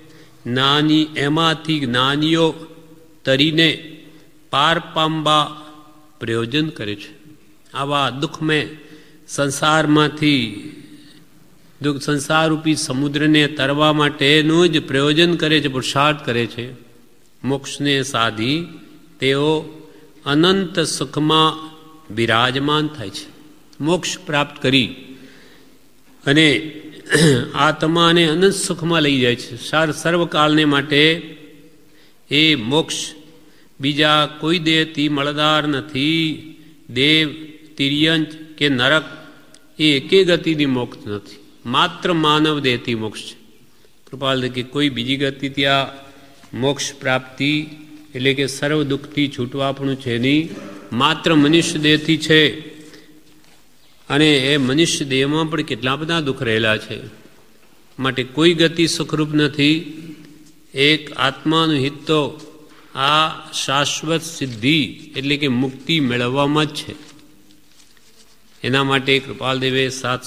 એમાંથી જ્ઞાનીઓ તરીને પાર પામવા પ્રયોજન કરે છે. આવા દુઃખમય સંસારમાંથી સંસારરૂપી સમુદ્રને તરવા માટેનું જ પ્રયોજન કરે છે, પુરુષાર્થ કરે છે. મોક્ષને સાધી તેઓ અનંત સુખમાં બિરાજમાન થાય છે. મોક્ષ પ્રાપ્ત કરી અને આત્માને અનંત સુખમાં લઈ જાય છે. સર્વકાળને માટે એ મોક્ષ બીજા કોઈ દેહથી મળદાર નથી. દેવ, તિર્યંચ કે નરક એ એકે ગતિની મોક્ષ નથી. માત્ર માનવ દેહથી મોક્ષ છે. કૃપાલ કે કોઈ બીજી ગતિથી આ મોક્ષ પ્રાપ્તિ એટલે કે સર્વ દુઃખથી છૂટવાપણું છે નહીં. માત્ર મનુષ્ય દેહથી છે. અને એ મનુષ્ય દેહમાં પણ કેટલા બધા દુઃખ રહેલા છે. માટે કોઈ ગતિ સુખરૂપ નથી. એક આત્માનું હિત તો આ શાશ્વત સિદ્ધિ એટલે કે મુક્તિ મેળવવામાં જ છે. એના માટે કૃપાલદેવે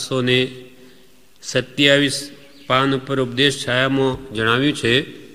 727 પાન ઉપર ઉપદેશ છાયામાં જણાવ્યું છે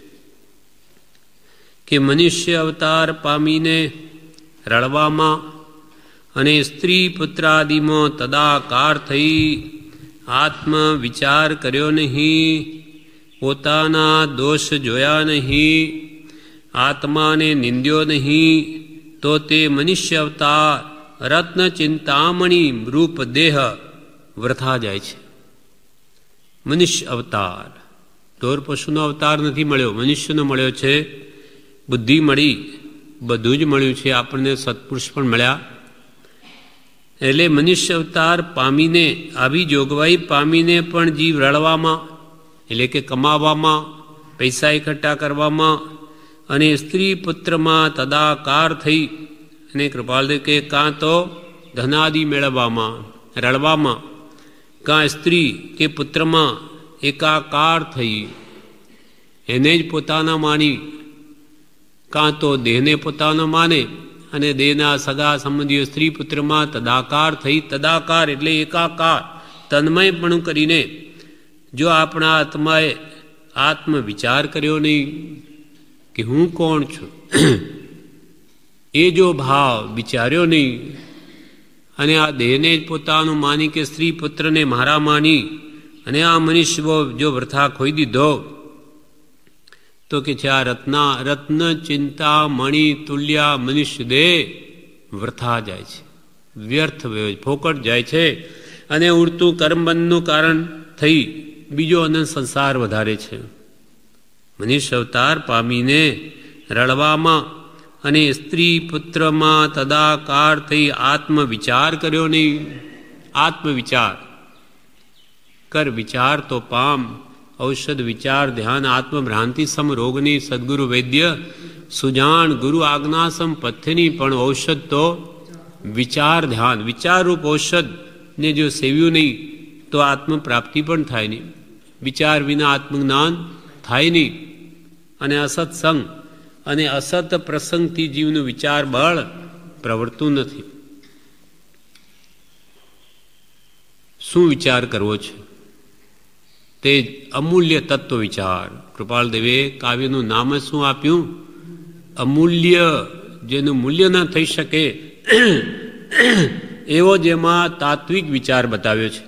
કે મનુષ્ય અવતાર પામીને રળવામાં અને સ્ત્રી પુત્રાદિમાં તદાકાર થઈ આત્મ વિચાર કર્યો નહીં, પોતાના દોષ જોયા નહીં, આત્માને નિંદ્યો નહીં, તો તે મનુષ્ય અવતાર રત્ન ચિંતામણી રૂપ દેહ વૃથા જાય છે. મનુષ્ય અવતાર ઢોર પશુનો અવતાર નથી મળ્યો, મનુષ્યનો મળ્યો છે. બુદ્ધિ મળી, બધું જ મળ્યું છે. આપણને સત્પુરુષ પણ મળ્યા. એટલે મનુષ્ય અવતાર પામીને આવી જોગવાઈ પામીને પણ જીવ રળવામાં એટલે કે કમાવામાં, પૈસા એકઠા કરવામાં અને સ્ત્રી પુત્રમાં તદાકાર થઈ અને કૃપાલદેવ કે કાં તો ધનાદિ મેળવવામાં, રળવામાં, કાં સ્ત્રી કે પુત્રમાં એકાકાર થઈ એને જ પોતાના માની, કાં તો દેહને પોતાનો માને અને દેહના સગા સંબંધીઓ સ્ત્રી પુત્રમાં તદાકાર થઈ, તદાકાર એટલે એકાકાર તન્મયપણું કરીને જો આપણા આત્માએ આત્મ વિચાર કર્યો નહીં કે હું કોણ છું, એ જો ભાવ વિચાર્યો નહીં અને આ દેહને જ પોતાનું માની કે સ્ત્રી પુત્રને મારા માની અને આ મનુષ્ય જો વૃથા ખોઈ દીધો તો કે છે આ રત્ન ચિંતા મણિ તુલ્યા મનુષ્ય દેહ વૃથા જાય છે, વ્યર્થ ફોકટ જાય છે અને ઉડતું કર્મબંધનું કારણ થઈ બીજો અનંત સંસાર વધારે છે. મનુષ્ય અવતાર પામીને રળવામાં અને સ્ત્રી પુત્રમાં તદાકાર થઈ આત્મ વિચાર કર્યો નહીં. આત્મ વિચાર કર, વિચાર તો પામ. ઔષધ વિચાર ધ્યાન આત્મ ભ્રાંતિ સમ રોગની સદગુરુ વૈદ્ય સુજાણ ગુરુ આજ્ઞા સમ પથ્યની, પણ ઔષધ તો વિચાર ધ્યાન, વિચારરૂપ ઔષધ ને જો સેવ્યું નહીં તો આત્મ પ્રાપ્તિ પણ થાય નહીં. વિચાર વિના આત્મજ્ઞાન થાય નહીં. અને અસત્સંગ અને અસત પ્રસંગથી જીવનું વિચાર બળ પ્રવર્તું નથી. શું વિચાર કરવો છે? તે અમૂલ્ય તત્વ વિચાર. કૃપાલ દેવે કાવ્યનું નામ શું આપ્યું? અમૂલ્ય. જેનું મૂલ્ય ન થઈ શકે એવો જેમાં તાત્વિક વિચાર બતાવ્યો છે.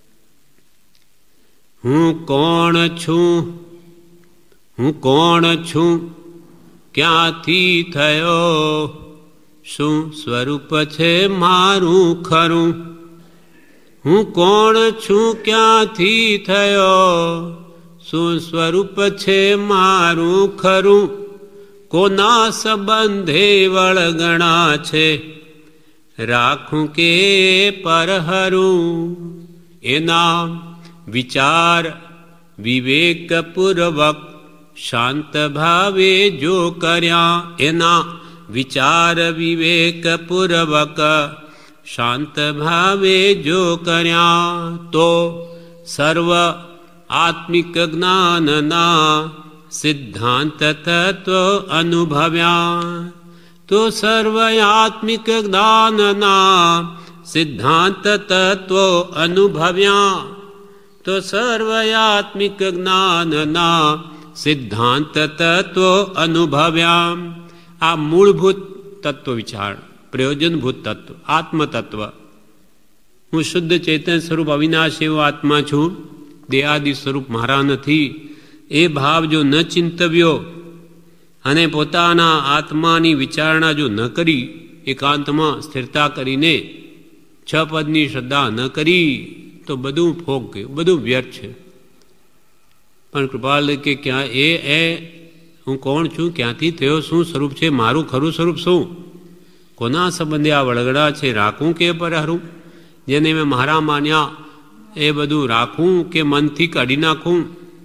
હું કોણ છું, હું કોણ છું, ક્યાંથી થયો, શું સ્વરૂપ છે મારું ખરું. હું કોણ છું, ક્યાંથી થયો, શું સ્વરૂપ છે મારું ખરું. કોના સંબંધે વળગણા છે, રાખું કે પરહરું. એના વિચાર વિવેકપૂર્વક શાંત ભાવે જો કર્યા, એના વિચાર વિવેકપૂર્વક શાંત ભાવે જો કર્યા, તો સર્વ આત્મિક જ્ઞાનના સિદ્ધાંત તત્વ અનુભવ્યા. તો સર્વ આત્મિક જ્ઞાનના સિદ્ધાંત તત્વો અનુભવ્યા. તો સર્વયાત્મિક જ્ઞાનના સિદ્ધાંત તત્વો અનુભવ્યા. આ મૂળભૂત તત્વ વિચાર, પ્રયોજનભૂત તત્વ, આત્મતત્વ. હું શુદ્ધ ચૈતન્ય સ્વરૂપ અવિનાશ એવો આત્મા છું, દેહાદિ સ્વરૂપ મારા નથી. એ ભાવ જો ન ચિંતવ્યો અને પોતાના આત્માની વિચારણા જો ન કરી, એકાંતમાં સ્થિરતા કરીને 6 પદની શ્રદ્ધા ન કરી, તો બધું ફોક ગયું, બધું વ્યર્થ છે. પણ કૃપાલ કે ક્યાં એ હું કોણ છું, ક્યાંથી થયો, શું સ્વરૂપ છે મારું ખરું સ્વરૂપ શું, કોના સંબંધે આ વળગડા છે, રાખું કે પરહરું. જેને મેં મારા માન્યા એ બધું રાખું કે મનથી કાઢી નાખું.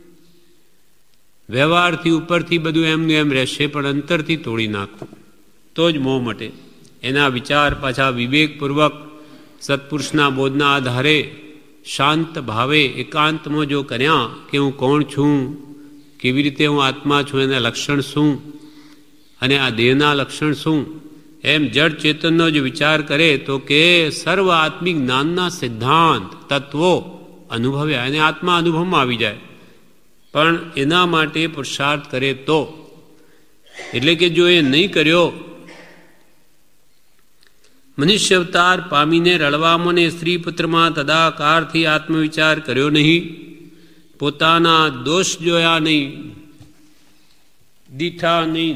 વ્યવહારથી ઉપરથી બધું એમનું એમ રહેશે, પણ અંતરથી તોડી નાખું તો જ મોહ મટે. એના વિચાર પાછા વિવેકપૂર્વક સત્પુરુષના બોધના આધારે શાંત ભાવે એકાંતમાં જો કર્યા કે હું કોણ છું, કેવી રીતે હું આત્મા છું, એના લક્ષણ શું અને આ દેહના લક્ષણ શું, એમ જડ ચેતનનો જો વિચાર કરે તો કે સર્વ આત્મિક જ્ઞાનના સિદ્ધાંત તત્વો અનુભવ્યા, અને આત્મા અનુભવમાં આવી જાય. પણ એના માટે પુરુષાર્થ કરે તો, એટલે કે જો એ નહીં કર્યો, મનુષ્ય અવતાર પામીને રળવામાં ને સ્ત્રી પુત્રમાં તદાકારથી આત્મવિચાર કર્યો નહીં, પોતાના દોષ જોયા નહીં, દીઠા નહીં,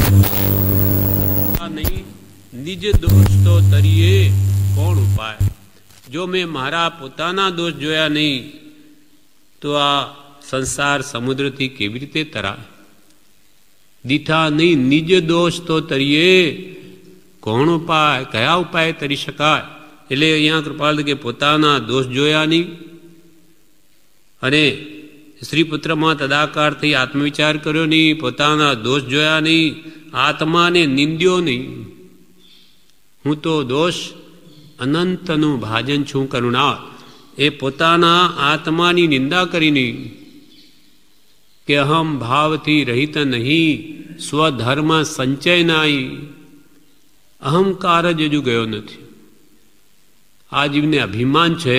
નિજ દોષ તો તરીએ કોણ ઉપાય. જો મેં મારા પોતાના દોષ જોયા નહીં તો આ સંસાર સમુદ્રથી કેવી રીતે તરાય. દીઠા નહીં, નિજ દોષ તો તરીએ કોણ ઉપાય, કયા ઉપાય તરી શકાય. એટલે અહીંયા કૃપાલ કે પોતાના દોષ જોયા નહીં અને સ્ત્રી પુત્રમાં તદાકાર થઈ આત્મવિચાર કર્યો નહીં, પોતાના દોષ જોયા નહીં, આત્માને નિંદ્યો નહીં. હું તો દોષ અનંતનું ભાજન છું કરુણા, એ પોતાના આત્માની નિંદા કરીને કે અહમ ભાવથી રહિત નહીં, સ્વધર્મ સંચય નાઈ, અહંકાર જ હજુ ગયો નથી. આ જીવને અભિમાન છે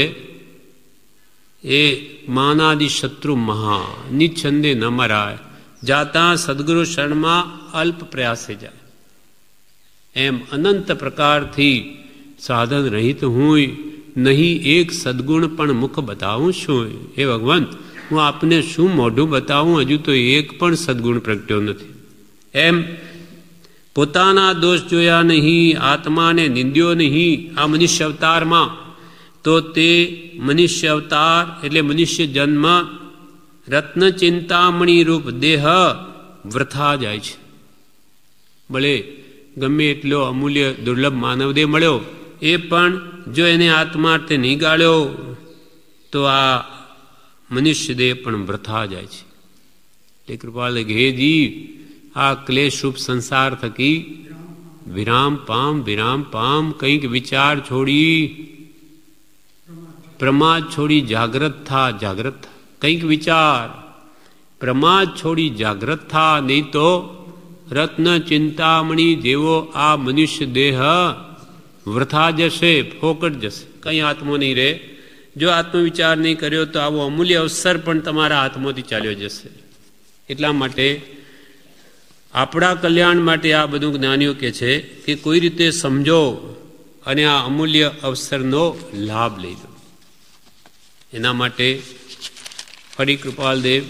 એ માનાદિ શત્રુ મહા, નિચ્છંદે ન મરાય, જાતા સદગુરુ શરણમાં અલ્પ પ્રયાસે જાય. એમ અનંત પ્રકારથી સાધન રહિત હું નહીં, એક સદગુણ પણ મુખ બતાવું છું. હે ભગવાન, હું આપને શું મોઢું બતાવું, હજુ તો એક પણ સદગુણ પ્રગટ્યો નથી. એમ પોતાના દોષ જોયા નહીં, આત્માને નિંદ્યો નહીં આ મનુષ્ય અવતારમાં, તો તે મનુષ્ય અવતાર એટલે મનુષ્ય જન્મ રત્ન ચિંતામણી રૂપ દેહ વૃથા જાય છે. ભલે ગમે એટલો અમૂલ્ય દુર્લભ માનવદેહ મળ્યો, એ પણ જો એને આત્માર્થે નહીં ગાળ્યો તો આ મનુષ્ય દેહ પણ વૃથા જાય છે. એટલે કૃપાલ હે જીવ, આ ક્લેશરૂપ સંસાર થકી વિરામ પામ, કંઈક વિચાર છોડી, પ્રમાદ છોડી જાગ્રત થા, કંઈક વિચાર, પ્રમાદ છોડી જાગ્રત થા, નહીં તો રત્ન ચિંતામણી જેવો આ મનુષ્ય દેહ વૃથા જશે, ફોકટ જશે, કંઈ આત્મો નહીં રહે. જો આત્મવિચાર નહીં કર્યો તો આવો અમૂલ્ય અવસર પણ તમારા હાથમાંથી ચાલ્યો જશે. એટલા માટે આપણા કલ્યાણ માટે આ બધું જ્ઞાનીઓ કહે છે કે કોઈ રીતે સમજો અને આ અમૂલ્ય અવસરનો લાભ લઈ લો. એના માટે ફરી કૃપાલદેવ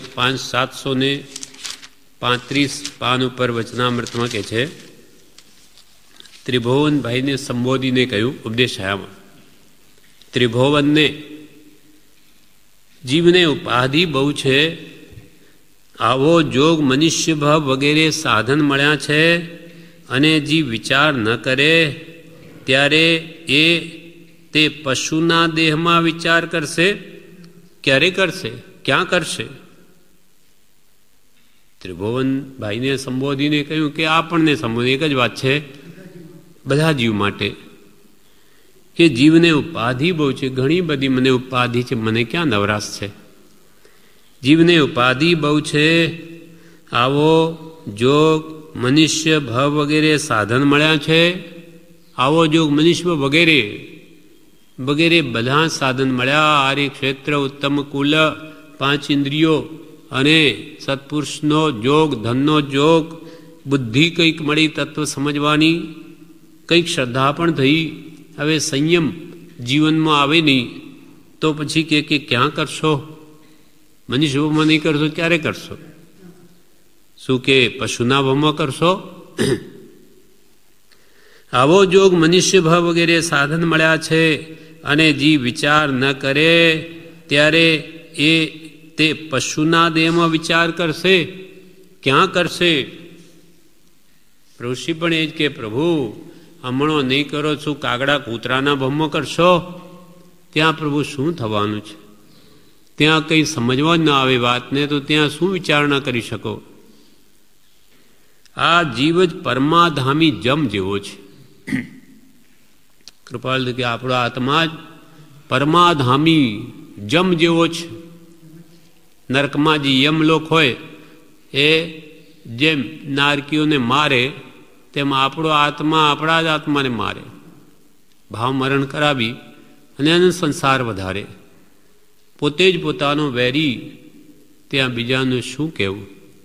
735 પાન ઉપર વચનામૃતમાં કહે છે, ત્રિભુવનભાઈને સંબોધીને કહ્યું ઉપદેશાયામાં, ત્રિભુવનને જીવને ઉપાધિ બહુ છે, આવો જોગ મનુષ્ય ભાવ વગેરે સાધન મળ્યા છે, અને જીવ વિચાર ન કરે ત્યારે એ તે પશુના દેહમાં વિચાર કરશે. ક્યારે કરશે, ક્યાં કરશે? ત્રિભુવનભાઈને સંબોધીને કહ્યું કે આપણને સંબોધી, એક જ વાત છે બધા જીવ માટે કે જીવને ઉપાધિ બહુ છે, ઘણી બધી મને ઉપાધિ છે, મને ક્યાં નવરાશ છે. જીવને ઉપાધિ બહુ છે, આવો જોગ મનુષ્ય ભાવ વગેરે સાધન મળ્યા છે, આવો જોગ મનુષ્ય વગેરે વગેરે બધા સાધન મળ્યા. આર્ય ક્ષેત્ર, ઉત્તમ કુલ, 5 ઇન્દ્રિયો અને સત્પુરુષનો જોગ, ધનનો જોગ, બુદ્ધિ કંઈક મળી તત્વ સમજવાની, કંઈક શ્રદ્ધા પણ થઈ. હવે સંયમ જીવનમાં આવે નહીં તો પછી કે ક્યાં કરશો? મનુષ્ય ભાવમાં નહીં કરશો ક્યારે કરશો? શું કે પશુના ભાવમાં કરશો? આવો જોગ મનુષ્ય ભાવ વગેરે સાધન મળ્યા છે, અને જીવ વિચાર ન કરે ત્યારે એ તે પશુના દેહમાં વિચાર કરશે. ક્યાં કરશે? ઋષિ પણ એ જ કે પ્રભુ હમણો નહીં કરો, શું કાગડા કૂતરાના ભાવમાં કરશો? ત્યાં પ્રભુ શું થવાનું છે? ત્યાં કંઈ સમજવા જ ન આવે વાતને, તો ત્યાં શું વિચારણા કરી શકો? આ જીવ જ પરમાધામી જમ જેવો છે. કૃપાલ કે આપણો આત્મા જ પરમાધામી જમ જેવો છે. નરકમાં જે યમલોક હોય એ જેમ નારકીઓને મારે, તેમ આપણો આત્મા આપણા જ આત્માને મારે, ભાવ મરણ કરાવી અને એનો સંસાર વધારે. પોતે જ પોતાનો વેરી, ત્યાં બીજાનું શું કહેવું?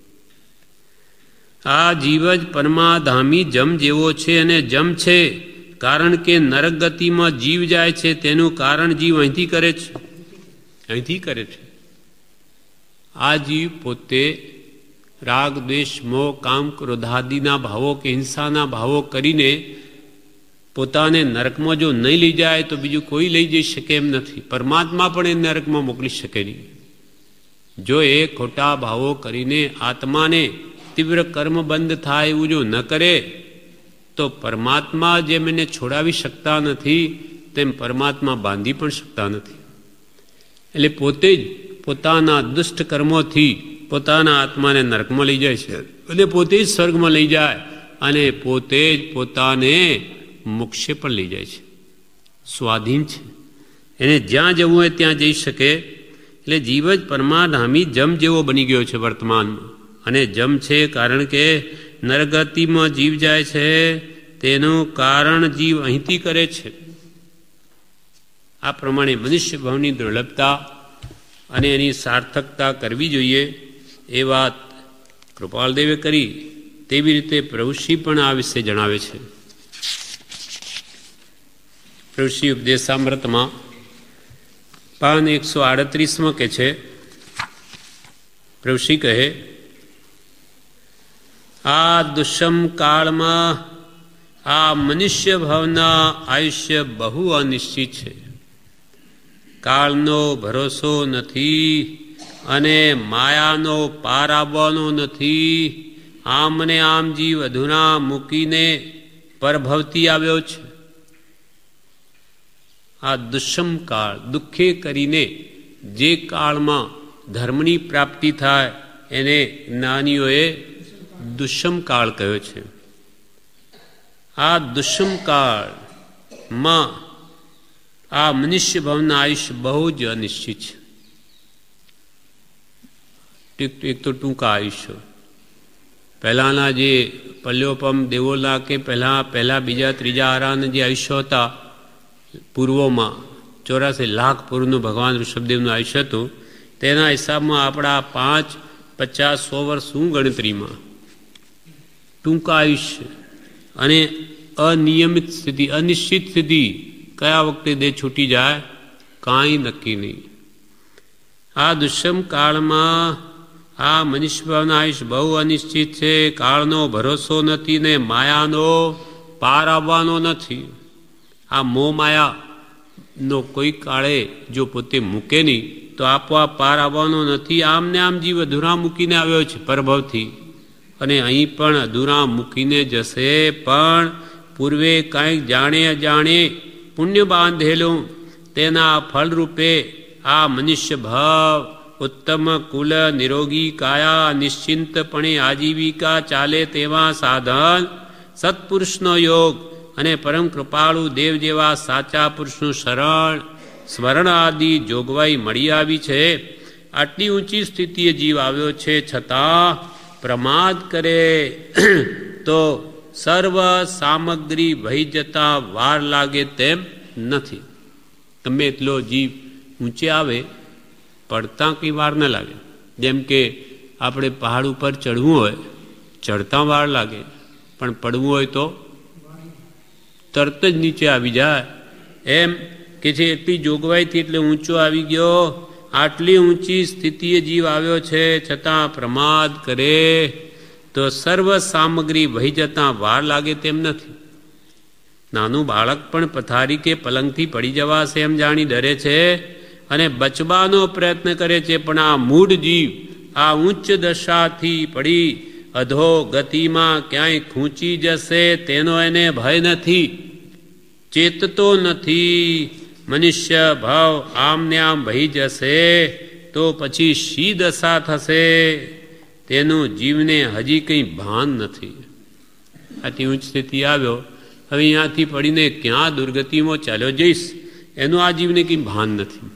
આ જીવ જ પરમાધામી જમ જેવો છે, અને જમ છે કારણ કે નરક ગતિમાં જીવ જાય છે, તેનું કારણ જીવ અહીંથી કરે છે, અહીંથી કરે છે. આ જીવ પોતે રાગ દ્વેષ મોહ કામ ક્રોધાદિના ભાવો કે હિંસાના ભાવો કરીને પોતાને નરકમાં જો નહીં લઈ જાય તો બીજું કોઈ લઈ જઈ શકે એમ નથી. પરમાત્મા પણ એ નરકમાં મોકલી શકે નહીં. જો એ ખોટા ભાવો કરીને આત્માને તીવ્ર કર્મ બંધ થાય એવું જો ન કરે તો પરમાત્મા જેમ એને છોડાવી શકતા નથી, તેમ પરમાત્મા બાંધી પણ શકતા નથી. એટલે પોતે જ પોતાના દુષ્ટ કર્મોથી પોતાના આત્માને નરકમાં લઈ જાય છે, અને પોતે જ સ્વર્ગમાં લઈ જાય, અને પોતે જ પોતાને મોક્ષે પણ લઈ જાય છે. સ્વાધીન છે, એને જ્યાં જવું હોય ત્યાં જઈ શકે. એટલે જીવ જ પરમાધામી જમ જેવો બની ગયો છે વર્તમાનમાં. અને જમ છે કારણ કે નરગતિમાં જીવ જાય છે તેનું કારણ જીવ અહીંથી કરે છે. આ પ્રમાણે મનુષ્ય ભાવની દુર્લભતા અને એની સાર્થકતા કરવી જોઈએ એ વાત કૃપાલદેવે કરી. તેવી રીતે પ્રભુશ્રી પણ આ વિશે જણાવે છે. પ્રભુશ્રી ઉપદેશામૃતમાં પાન 138 કે છે, પ્રભુશ્રી કહે, આ દુષ્મ કાળમાં આ મનુષ્ય ભાવના આયુષ્ય બહુ અનિશ્ચિત છે. કાળનો ભરોસો નથી અને માયાનો પાર આવવાનો નથી. આમ ને આમ જીવ અધૂરા મૂકીને પરભવતી આવ્યો છે. આ દુષ્મ કાળ, દુઃખે કરીને જે કાળમાં ધર્મની પ્રાપ્તિ થાય એને જ્ઞાનીઓએ દુષ્મ કાળ કહ્યો છે. આ દુષ્મ કાળમાં આ મનુષ્ય ભાવના આયુષ્ય બહુ જ અનિશ્ચિત છે. એક તો ટૂંકા આયુષ્ય. પહેલાંના જે પલ્યોપમ દેવોલા કે પહેલા બીજા ત્રીજા આરાના જે આયુષ્ય હતા પૂર્વોમાં 84 લાખ પૂર્વનું ભગવાન ઋષભદેવનું આયુષ્ય હતું, તેના હિસાબમાં આપણા 5, 50, 100 વર્ષ શું ગણતરીમાં. ટૂંકા આયુષ્ય અને અનિયમિત સ્થિતિ, અનિશ્ચિત સ્થિતિ, કયા વખતે દેહ છૂટી જાય કાંઈ નક્કી નહીં. આ દુષ્મ કાળમાં આ મનુષ્ય ભાવના આયુષ્ય બહુ અનિશ્ચિત છે. કાળનો ભરોસો નથી ને માયાનો પાર આવવાનો નથી. આ મોહ માયાનો કોઈ કાળે જો પોતે મૂકે નહીં તો આપોઆપ પાર આવવાનો નથી. આમને આમ જીવ અધૂરા મૂકીને આવ્યો છે પરભવથી, અને અહીં પણ અધૂરા મૂકીને જશે. પણ પૂર્વે કાંઈક જાણે અજાણે પુણ્ય બાંધેલું તેના ફળરૂપે આ મનુષ્ય ભાવ ઉત્તમ કુલ, નિરોગી કાયા, નિશ્ચિંતપણે આજીવિકા ચાલે તેવા સાધન, સત્પુરુષનો યોગ અને પરમ કૃપાળુ દેવ જેવા સાચા પુરુષનું શરણ સ્મરણ આદિ જોગવાઈ મળી આવી છે. આટલી ઊંચી સ્થિતિએ જીવ આવ્યો છે, છતાં પ્રમાદ કરે તો સર્વ સામગ્રી વહી જતા વાર લાગે તેમ નથી. ગમે એટલો જીવ ઊંચે આવે પડતા કંઈ વાર ન લાગે. જેમ કે આપણે પહાડ ઉપર ચડવું હોય, ચડતા વાર લાગે, પણ પડવું હોય તો તરત જ નીચે આવી જાય. એમ કે છે એટલી જોગવાઈથી એટલે ઊંચો આવી ગયો. આટલી ઊંચી સ્થિતિએ જીવ આવ્યો છે, છતાં પ્રમાદ કરે તો સર્વ સામગ્રી વહી જતાં વાર લાગે તેમ નથી. નાનું બાળક પણ પથારી કે પલંગથી પડી જવાશે એમ જાણી ડરે છે અને બચવાનો પ્રયત્ન કરે છે. પણ આ મૂઢ જીવ આ ઉચ્ચ દશાથી પડી અધો ગતિમાં ક્યાંય ખૂંચી જશે તેનો એને ભય નથી, ચેતતો નથી. મનુષ્ય ભાવ આમને આમ વહી જશે તો પછી શી દશા થશે તેનું જીવને હજી કંઈ ભાન નથી. આથી ઊંચ સ્થિતિ આવ્યો, હવે અહીંયાથી પડીને ક્યાં દુર્ગતિમાં ચાલ્યો જઈશ એનું આ જીવને કંઈ ભાન નથી.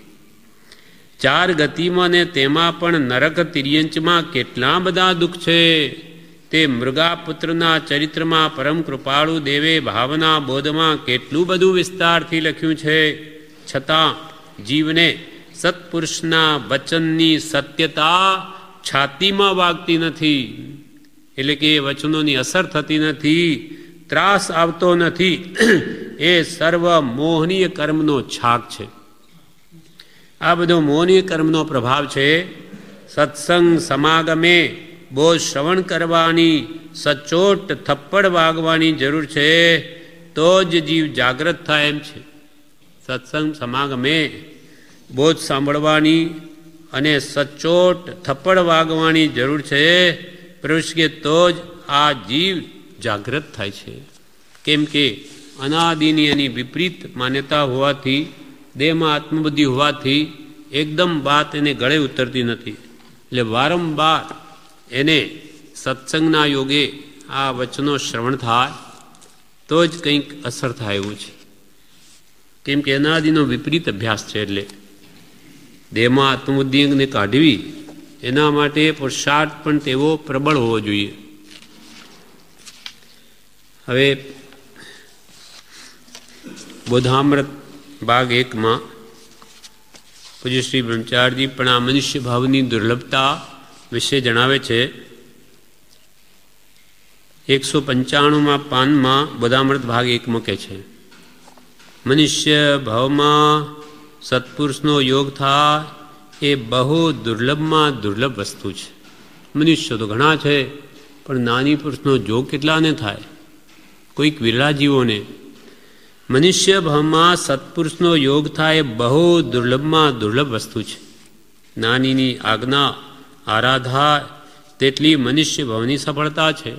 4 ગતિમાં ને તેમાં પણ નરક તિર્યંચમાં કેટલા બધા દુઃખ છે તે મૃગાપુત્રના ચરિત્રમાં પરમ કૃપાળુ દેવે ભાવના બોધમાં કેટલું બધું વિસ્તારથી લખ્યું છે. છતાં જીવને સત્પુરુષના વચનની સત્યતા છાતીમાં વાગતી નથી, એટલે કે એ વચનોની અસર થતી નથી, ત્રાસ આવતો નથી. એ સર્વ મોહનીય કર્મનો છાક છે. આ બધો મોહનીય કર્મનો પ્રભાવ છે. સત્સંગ સમાગમે બોધ શ્રવણ કરવાની, સચોટ થપ્પડ વાગવાની જરૂર છે તો જ જીવ જાગ્રત થાય એમ છે. સત્સંગ સમાગમે બોધ સાંભળવાની અને સચોટ થપ્પડ વાગવાની જરૂર છે. પ્રવેશ કે તો જ આ જીવ જાગ્રત થાય છે. કેમ કે અનાદિની એની વિપરીત માન્યતા હોવાથી, દેહમાં આત્મબુદ્ધિ હોવાથી એકદમ વાત એને ગળે ઉતરતી નથી. એટલે વારંવાર એને સત્સંગના યોગે આ વચનો શ્રવણ થાય તો જ કંઈક અસર થાય એવું છે. કેમ કે અનાદિનો વિપરીત અભ્યાસ છે. એટલે દેહમાં આત્મબુદ્ધિને કાઢવી એના માટે પુરુષાર્થ પણ તેવો પ્રબળ હોવો જોઈએ. હવે બોધામૃત ભાગ 1 પૂજ્ય શ્રી બ્રહ્મચારીજી પણ આ મનુષ્ય ભાવની દુર્લભતા વિશે જણાવે છે. 195 પાનમાં બોધામૃત ભાગ 1 કહે છે, મનુષ્ય ભાવમાં સત્પુરુષનો યોગ થાય એ બહુ દુર્લભમાં દુર્લભ વસ્તુ છે. મનુષ્યો તો ઘણા છે, પણ નાની પુરુષનો યોગ કેટલાને થાય? કોઈક વિરલા જીવોને. મનુષ્ય ભાવમાં સત્પુરુષનો યોગ થાય એ બહુ દુર્લભમાં દુર્લભ વસ્તુ છે. નાનીની આજ્ઞા આરાધા તેટલી મનુષ્ય ભાવની સફળતા છે.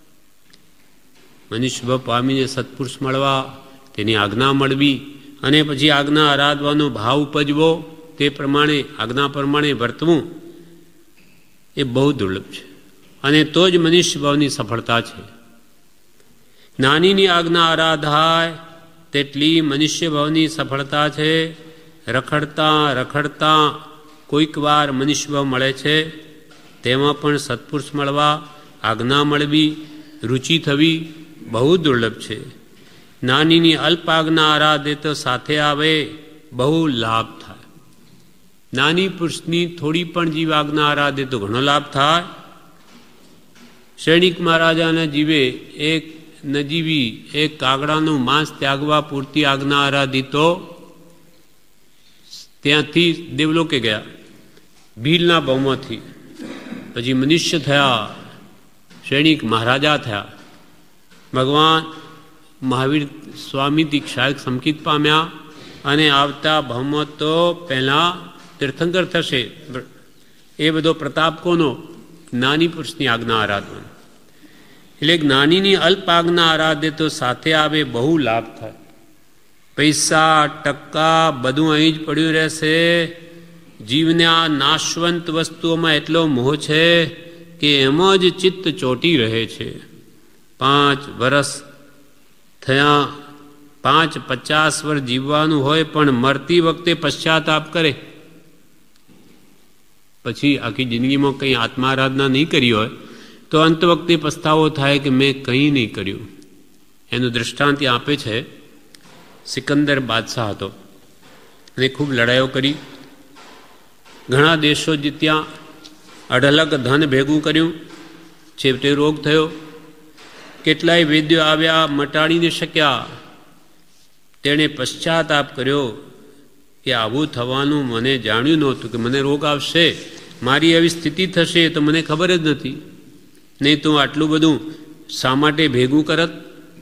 મનુષ્ય ભાવ પામીને સત્પુરુષ મળવા, તેની આજ્ઞા મળવી અને પછી આજ્ઞા આરાધવાનો ભાવ ઉપજવો, તે પ્રમાણે આજ્ઞા પ્રમાણે વર્તવું એ બહુ દુર્લભ છે. અને તો જ મનુષ્ય ભાવની સફળતા છે. નાનીની આજ્ઞા આરાધાય તેટલી મનુષ્ય ભાવની સફળતા છે. રખડતા રખડતા કોઈક વાર મનુષ્ય ભાવ મળે છે, તેમાં પણ સત્પુરુષ મળવા, આજ્ઞા મળવી, રુચિ થવી બહુ દુર્લભ છે. નાનીની અલ્પ આજ્ઞા આરાધે તો સાથે આવે બહુ લાભ થાય. નાની પુરુષની થોડી પણ જીવ આજ્ઞા આરાધે તો ઘણો લાભ થાય. સૈનિક મહારાજાના જીવે એક નજીવી એક કાગડાનું માંસ ત્યાગવા પૂરતી આજ્ઞા આરાધી તો ત્યાંથી દેવલોકે ગયા, ભીલના ભાવમાંથી. પછી મનુષ્ય થયા, સૈનિક મહારાજા થયા. ભગવાન મહાવીર સ્વામી દીક્ષા સંકિત પામ્યા અને આવતા ભાવમાં તો પહેલાં તીર્થંકર થશે. એ બધો પ્રતાપ કોનો? જ્ઞાની પુરુષની આજ્ઞા આરાધવાનો. એટલે જ્ઞાનીની અલ્પ આજ્ઞા આરાધે તો સાથે આવે બહુ લાભ થાય. પૈસા ટકા બધું અહીં જ પડ્યું રહેશે. જીવને આ નાશવંત વસ્તુઓમાં એટલો મોહ છે કે એમાં જ ચિત્ત ચોંટી રહે છે. 5 વર્ષ થયા, 50 વર્ષ જીવવાનું હોય પણ મરતી વખતે પશ્ચાતાપ કરે, પછી આખી જિંદગીમાં કંઈ આત્મારાધના નહીં કરી હોય તો અંત વખતે પસ્તાવો થાય કે મેં કંઈ નહીં કર્યું. એનું દૃષ્ટાંત આપે છે. સિકંદર બાદશાહ હતો અને ખૂબ લડાઈઓ કરી, ઘણા દેશો જીત્યા, અઢળક ધન ભેગું કર્યું. છેવટે રોગ થયો. કેટલાય વૈદ્યો આવ્યા, મટાડી ન શક્યા. તેણે પશ્ચાતાપ કર્યો કે આવું થવાનું મને જાણ્યું નહોતું, કે મને રોગ આવશે, મારી આવી સ્થિતિ થશે તો મને ખબર જ નથી. નહીં તો આટલું બધું શા માટે ભેગું કરત?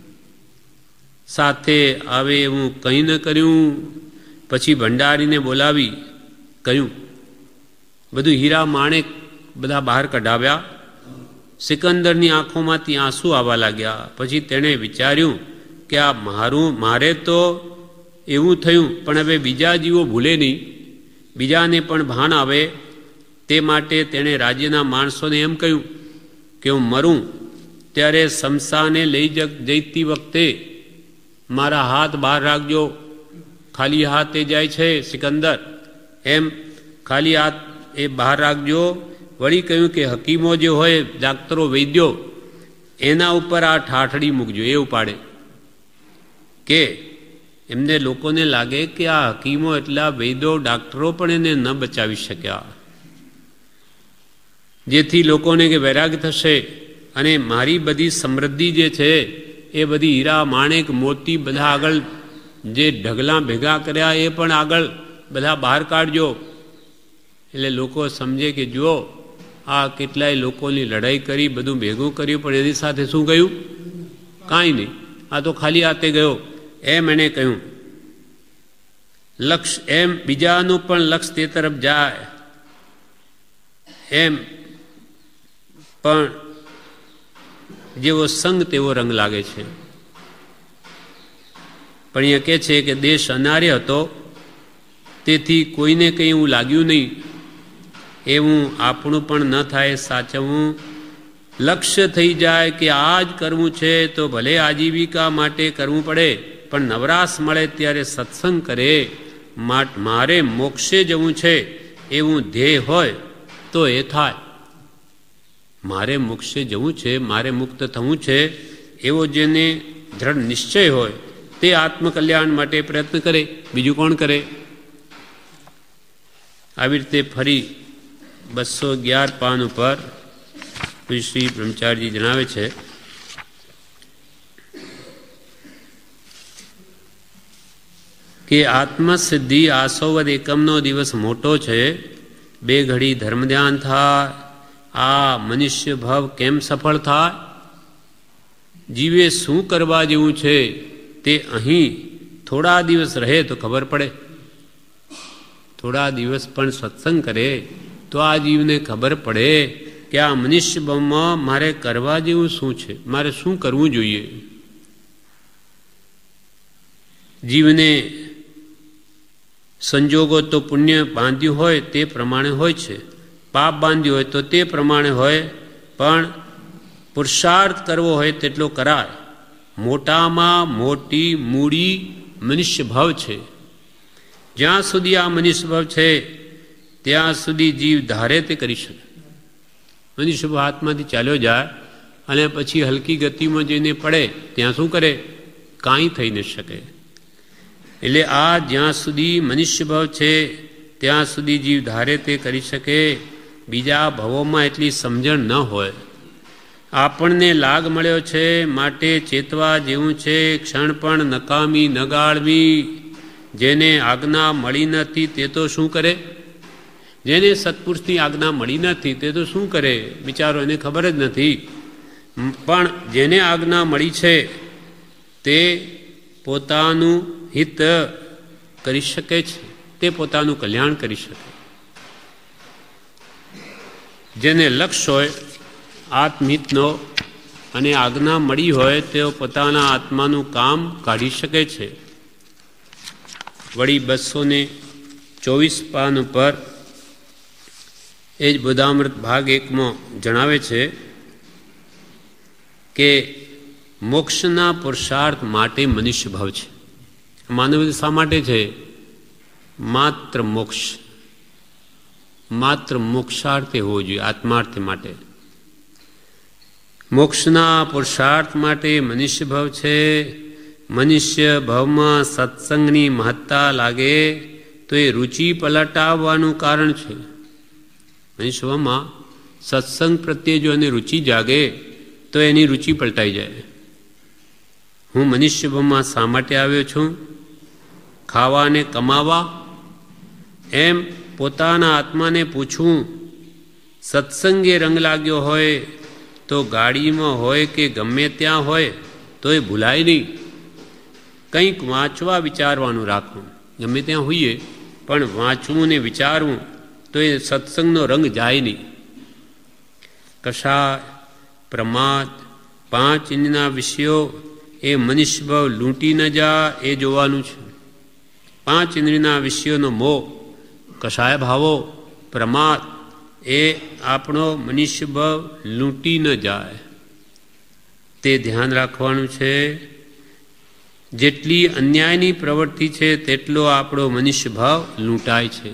સાથે આવે એવું કંઈ ન કર્યું. પછી ભંડારીને બોલાવી કહ્યું, બધું હીરા માણેક બધા બહાર કઢાવ્યા. સિકંદરની આંખોમાંથી આંસુ આવવા લાગ્યા. પછી તેણે વિચાર્યું કે આ મારે તો એવું થયું, પણ હવે બીજા જીવો ભૂલે નહીં, બીજાને પણ ભાન આવે. તે માટે તેણે રાજ્યના માણસોને એમ કહ્યું કે હું મરું ત્યારે શમશાને લઈ જતી વખતે મારા હાથ બહાર રાખજો. ખાલી હાથે જાય છે સિકંદર, એમ ખાલી હાથ એ બહાર રાખજો. વળી કહ્યું કે હકીમો જે હોય, ડાક્ટરો, વૈદ્યો, એના ઉપર આ ઠાઠડી મૂકજો. એ ઉપાડે કે એમને લોકોને લાગે કે આ હકીમો એટલા વૈદ્યો, ડાક્ટરો પણ એને ન બચાવી શક્યા. જેથી લોકોને કે વૈરાગ થશે અને મારી બધી સમૃદ્ધિ જે છે એ બધી હીરા માણેક મોતી બધા આગળ જે ઢગલા ભેગા કર્યા એ પણ આગળ બધા બહાર કાઢજો. એટલે લોકો સમજે કે જુઓ આ કેટલાય લોકોની લડાઈ કરી, બધું ભેગું કર્યું, પણ એની સાથે શું ગયું? કાંઈ નહીં, આ તો ખાલી હાથે ગયો. એમ એણે કહ્યું. લક્ષ્ય એમ બીજાનું પણ લક્ષ્ય તે તરફ જાય એમ, પણ જેવો સંગ તેવો રંગ લાગે છે. પણ એ કહે છે કે દેશ અનાર્ય હતો, તેથી કોઈને કંઈ એવું લાગ્યું નહીં. એવું આપણું પણ ન થાય સાચવવું. લક્ષ્ય થઈ જાય કે આ જ કરવું છે તો ભલે આજીવિકા માટે કરવું પડે, પણ નવરાશ મળે ત્યારે સત્સંગ કરે. મારે મોક્ષે જવું છે એવું ધ્યેય હોય તો એ થાય. મારે મોક્ષે જવું છે, મારે મુક્ત થવું છે એવો જેને દ્રઢ નિશ્ચય હોય તે આત્મકલ્યાણ માટે પ્રયત્ન કરે. બીજું કોણ કરે? આવી રીતે ફરી 211 પાન ઉપર શ્રી બ્રહ્મચારીજી જણાવે છે કે આત્મસિદ્ધિ આસોવદ એકમનો દિવસ મોટો છે. 2 ઘડી ધર્મ ધ્યાન થાય. આ મનુષ્ય ભાવ કેમ સફળ થાય? જીવે શું કરવા જેવું છે તે અહીં થોડા દિવસ રહે તો ખબર પડે. થોડા દિવસ પણ સત્સંગ કરે તો આ જીવને ખબર પડે કે આ મનુષ્ય ભાવમાં મારે કરવા જેવું શું છે, મારે શું કરવું જોઈએ. જીવને સંજોગો તો પુણ્ય બાંધ્યું હોય તે પ્રમાણે હોય છે, પાપ બાંધ્યું હોય તો તે પ્રમાણે હોય, પણ પુરુષાર્થ કરવો હોય તેટલો કરાય. મોટામાં મોટી મૂડી મનુષ્ય ભાવ છે. જ્યાં સુધી આ મનુષ્ય ભાવ છે ત્યાં સુધી જીવ ધારે તે કરી શકે. મનુષ્ય ભાવ હાથમાંથી ચાલ્યો જાય અને પછી હલકી ગતિમાં જઈને પડે ત્યાં શું કરે? કાંઈ થઈ ન શકે. એટલે આ જ્યાં સુધી મનુષ્ય ભાવ છે ત્યાં સુધી જીવ ધારે તે કરી શકે. બીજા ભવોમાં એટલી સમજણ ન હોય. આપણને લાગ મળ્યો છે માટે ચેતવા જેવું છે. ક્ષણ પણ નકામી ન ગાળવી. જેને આજ્ઞા મળી નથી તે તો શું કરે? જેને સત્પુરુષની આજ્ઞા મળી નથી તે તો શું કરે? બિચારો એને ખબર જ નથી. પણ જેને આજ્ઞા મળી છે તે પોતાનું હિત કરી શકે છે, તે પોતાનું કલ્યાણ કરી શકે. જેને લક્ષ્ય હોય આત્મહિતનો અને આજ્ઞા મળી હોય તેઓ પોતાના આત્માનું કામ કાઢી શકે છે. વળી 224 પાન ઉપર એ જ બોધામૃત ભાગ 1માં જણાવે છે કે મોક્ષના પુરુષાર્થ માટે મનુષ્ય ભાવ છે. માનવ શા માટે છે? માત્ર મોક્ષાર્થે હોવો જોઈએ, આત્માર્થ માટે. મોક્ષના પુરુષાર્થ માટે મનુષ્ય ભાવ છે. મનુષ્ય ભાવમાં સત્સંગની મહત્તા લાગે તો એ રુચિ પલટાવવાનું કારણ છે. મનુષ્ય ભાવમાં સત્સંગ પ્રત્યે જો એને રુચિ જાગે તો એની રુચિ પલટાઈ જાય. હું મનુષ્ય ભાવમાં શા માટે આવ્યો છું? ખાવા અને કમાવા? એમ પોતાના આત્માને પૂછવું. સત્સંગે રંગ લાગ્યો હોય તો ગાડીમાં હોય કે ગમે ત્યાં હોય તો એ ભૂલાય નહીં. કંઈક વાંચવા વિચારવાનું રાખવું. ગમે ત્યાં હોઈએ પણ વાંચવું ને વિચારવું તો એ સત્સંગનો રંગ જાય નહીં. કશાય, પ્રમાદ, 5 ઇન્દ્રિયના વિષયો એ મનુષ્ય ભાવ લૂંટી ન જાય એ જોવાનું છે. 5 ઇન્દ્રિયના વિષયોનો મોહ, કશાય ભાવો, પ્રમાદ એ આપણો મનુષ્ય ભાવ લૂંટી ન જાય તે ધ્યાન રાખવાનું છે. જેટલી અન્યાયની પ્રવૃત્તિ છે તેટલો આપણો મનુષ્ય ભાવ લૂંટાય છે.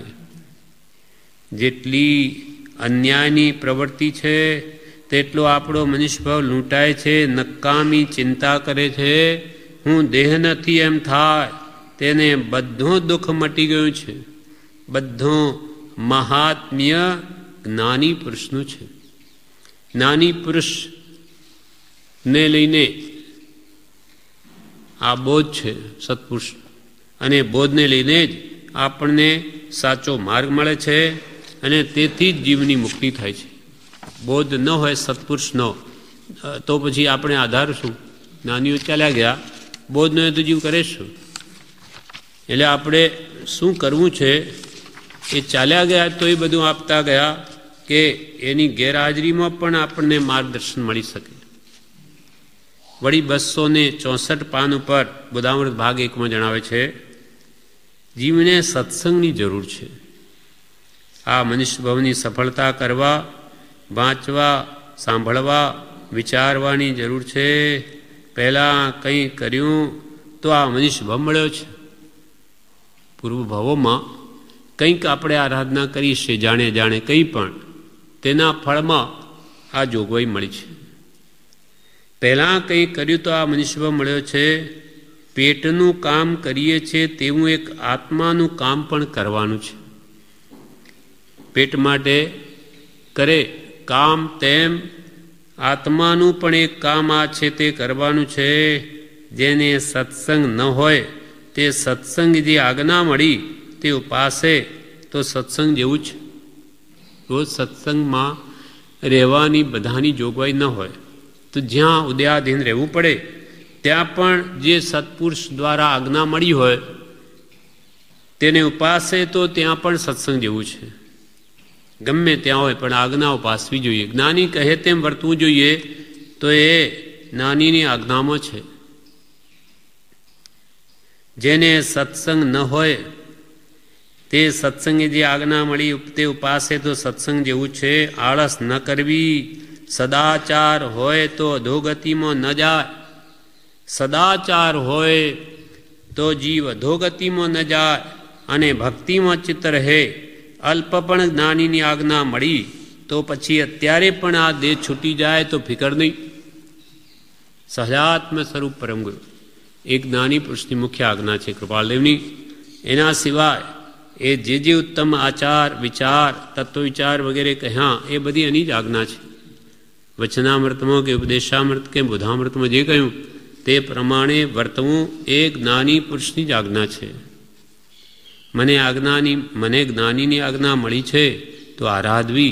જેટલી અન્યાયની પ્રવૃત્તિ છે તેટલો આપણો મનુષ્ય ભાવ લૂંટાય છે. નકામી ચિંતા કરે છે. હું દેહ નથી એમ થાય તેને બધું દુઃખ મટી ગયું છે. બધું મહાત્મ્ય જ્ઞાની પુરુષનું છે. જ્ઞાની પુરુષને લઈને આ બોધ છે સત્પુરુષ, અને બોધને લઈને જ આપણને સાચો માર્ગ મળે છે અને તેથી જ જીવની મુક્તિ થાય છે. બોધ ન હોય સત્પુરુષનો તો પછી આપણે આધાર શું? જ્ઞાનીઓ ચાલ્યા ગયા, બોધ ન હોય તો જીવ કરે શું? એટલે આપણે શું કરવું છે એ ચાલ્યા ગયા તો એ બધું આપતા ગયા કે એની ગેરહાજરીમાં પણ આપણને માર્ગદર્શન મળી શકે. વળી 264 પાન ઉપર બોધામૃત ભાગ 1માં જણાવે છે જીવને સત્સંગની જરૂર છે. આ મનુષ્ય ભાવની સફળતા કરવા વાંચવા, સાંભળવા, વિચારવાની જરૂર છે. પહેલાં કંઈ કર્યું તો આ મનુષ્ય ભાવ મળ્યો છે. પૂર્વ ભાવોમાં કંઈક આપણે આરાધના કરી છે, જાણે જાણે કંઈ પણ, તેના ફળમાં આ જોગવાઈ મળી છે. પહેલાં કંઈ કર્યું તો આ મનુષ્ય ભાવ મળ્યો છે. પેટનું કામ કરીએ છીએ તેવું એક આત્માનું કામ પણ કરવાનું છે. પેટ માટે કરે કામ તેમ આત્માનું પણ એક કામ આ છે તે કરવાનું છે. જેને સત્સંગ ન હોય તે સત્સંગ જે આજ્ઞા મળી તે ઉપાસે તો સત્સંગ જેવું છે. રોજ સત્સંગમાં રહેવાની બધાની જોગવાઈ ન હોય તો જ્યાં ઉદયાધીન રહેવું પડે ત્યાં પણ જે સત્પુરુષ દ્વારા આજ્ઞા મળી હોય તેને ઉપાસે તો ત્યાં પણ સત્સંગ જેવું છે. ગમે ત્યાં હોય પણ આજ્ઞા ઉપાસવી જોઈએ. જ્ઞાની કહે તેમ વર્તવું જોઈએ તો એ જ્ઞાનીની આજ્ઞામાં છે. જેને સત્સંગ ન હોય તે સત્સંગે જે આજ્ઞા મળી તે ઉપાસે તો સત્સંગ જેવું છે. આળસ ન કરવી, સદાચાર હોય તો અધોગતિમાં ન જાય. સદાચાર હોય તો જીવ અધોગતિમાં ન જાય અને ભક્તિમાં ચિત્ત રહે. અલ્પ પણ જ્ઞાનીની આજ્ઞા મળી તો પછી અત્યારે પણ આ દેહ છૂટી જાય તો ફિકર નહીં. સહજાત્મ સ્વરૂપ પરમગુરુ એક જ્ઞાની પુરુષની મુખ્ય આજ્ઞા છે કૃપાલદેવની. એના સિવાય એ જે ઉત્તમ આચાર વિચાર તત્વ વિચાર વગેરે કહ્યા એ બધી એની જ આજ્ઞા છે. વચનામૃતમાં કે ઉપદેશામૃત કે બુધામૃતમાં જે કહ્યું તે પ્રમાણે વર્તવું એ જ્ઞાની પુરુષની જ આજ્ઞા છે. મને જ્ઞાનીની આજ્ઞા મળી છે તો આરાધવી.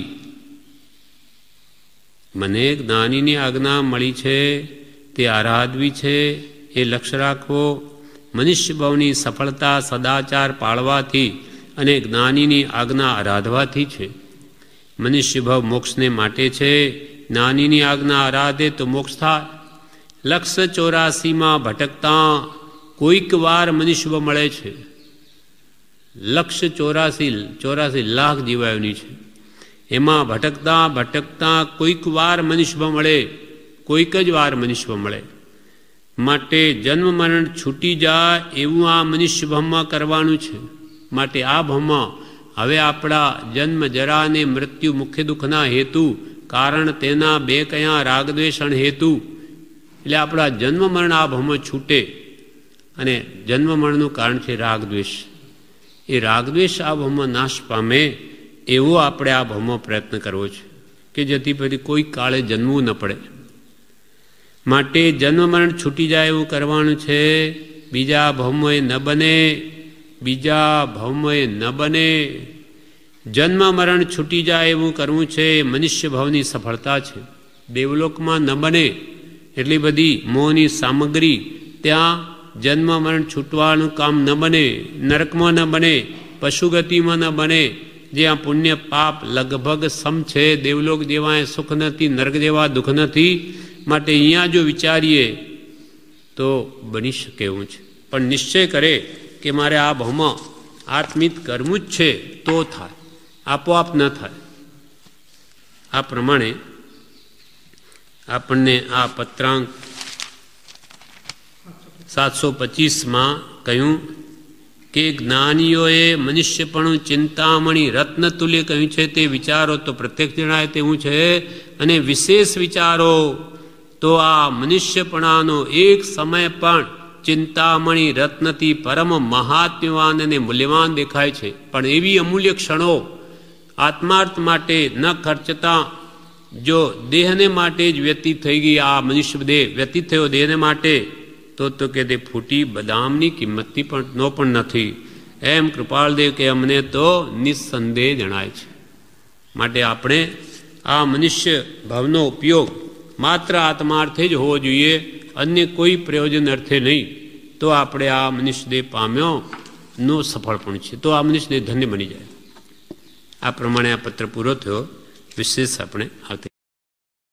મને જ્ઞાનીની આજ્ઞા મળી છે તે આરાધવી છે એ લક્ષ્ય રાખવો. મનુષ્ય ભાવની સફળતા સદાચાર પાળવાથી અને જ્ઞાનીની આજ્ઞા આરાધવાથી છે. મનુષ્ય ભાવ મોક્ષને માટે છે. જ્ઞાનીની આજ્ઞા આરાધે તો મોક્ષ થાય. લક્ષ 84માં ભટકતા કોઈક વાર મનુષ્ય ભાવ મળે છે. લક્ષ 84 લાખ જીવાયોની છે. એમાં ભટકતા કોઈક વાર મનુષ્ય ભાવ મળે, કોઈક જ વાર મનુષ્ય ભાવ મળે. માટે જન્મ મરણ છૂટી જાય એવું આ મનુષ્ય ભાવમાં કરવાનું છે. માટે આ ભાવમાં હવે આપણા જન્મ જરા અને મૃત્યુ મુખ્ય દુઃખના હેતુ કારણ તેના બે કયા રાગદ્વેષણ હેતુ એટલે આપણા જન્મ મરણ આ ભાવમાં છૂટે. અને જન્મ મરણનું કારણ છે રાગદ્વેષ. એ રાગદ્વેષ આ ભાવમાં નાશ પામે એવો આપણે આ ભાવમાં પ્રયત્ન કરવો છે કે જેથી પછી કોઈ કાળે જન્મવું ન પડે. માટે જન્મ મરણ છૂટી જાય એવું કરવાનું છે. બીજા ભાવમાં ન બને. જન્મ મરણ છૂટી જાય એવું કરવું છે. મનુષ્ય ભાવની સફળતા છે. દેવલોકમાં ન બને એટલી બધી મોહની સામગ્રી ત્યાં જન્મ મરણ છૂટવાનું કામ ન બને. નરકમાં ન બને, પશુગતિમાં ન બને. જ્યાં પુણ્ય પાપ લગભગ સમ છે. દેવલોક જેવા સુખ નથી, નરક જેવા દુઃખ નથી. માટે અહીંયા જો વિચારીએ તો બની શકે એવું છે. પણ નિશ્ચય કરે કે મારે આ ભાવમાં આત્મિત કરવું જ છે તો થાય, આપોઆપ ન થાય. આ પ્રમાણે આપણને આ પત્રાંક 725માં કહ્યું કે જ્ઞાનીઓએ મનુષ્યપણું ચિંતામણી રત્નતુલ્ય કહ્યું છે. તે વિચારો તો પ્રત્યક્ષ જણાય તેવું છે. અને વિશેષ વિચારો તો આ મનુષ્યપણાનો એક સમય પણ ચિંતામણી રત્નથી પરમ મહાત્મ્યવાન અને મૂલ્યવાન દેખાય છે. પણ એવી અમૂલ્ય ક્ષણો આત્માર્થ માટે ન ખર્ચતા જો દેહને માટે જ વ્યતીત થઈ ગઈ, આ મનુષ્ય દેહ વ્યતીત થયો દેહને માટે, તો કે તે ફૂટી બદામની કિંમતથી પણ નથી. એમ કૃપાલદેવ કે અમને તો નિસ્સંદેહ જણાય છે. માટે આપણે આ મનુષ્ય ભાવનો ઉપયોગ માત્ર આત્માર્થે જ હોવો જોઈએ, અન્ય કોઈ પ્રયોજન અર્થે નહીં. તો આપણે આ મનુષ્ય દેહ પામ્યો નો સફળ પણ છે. તો આ મનુષ્ય દેહ ધન્ય બની જાય. આ પ્રમાણે આ પત્ર પૂરો થયો. વિશેષ આપણે આવતી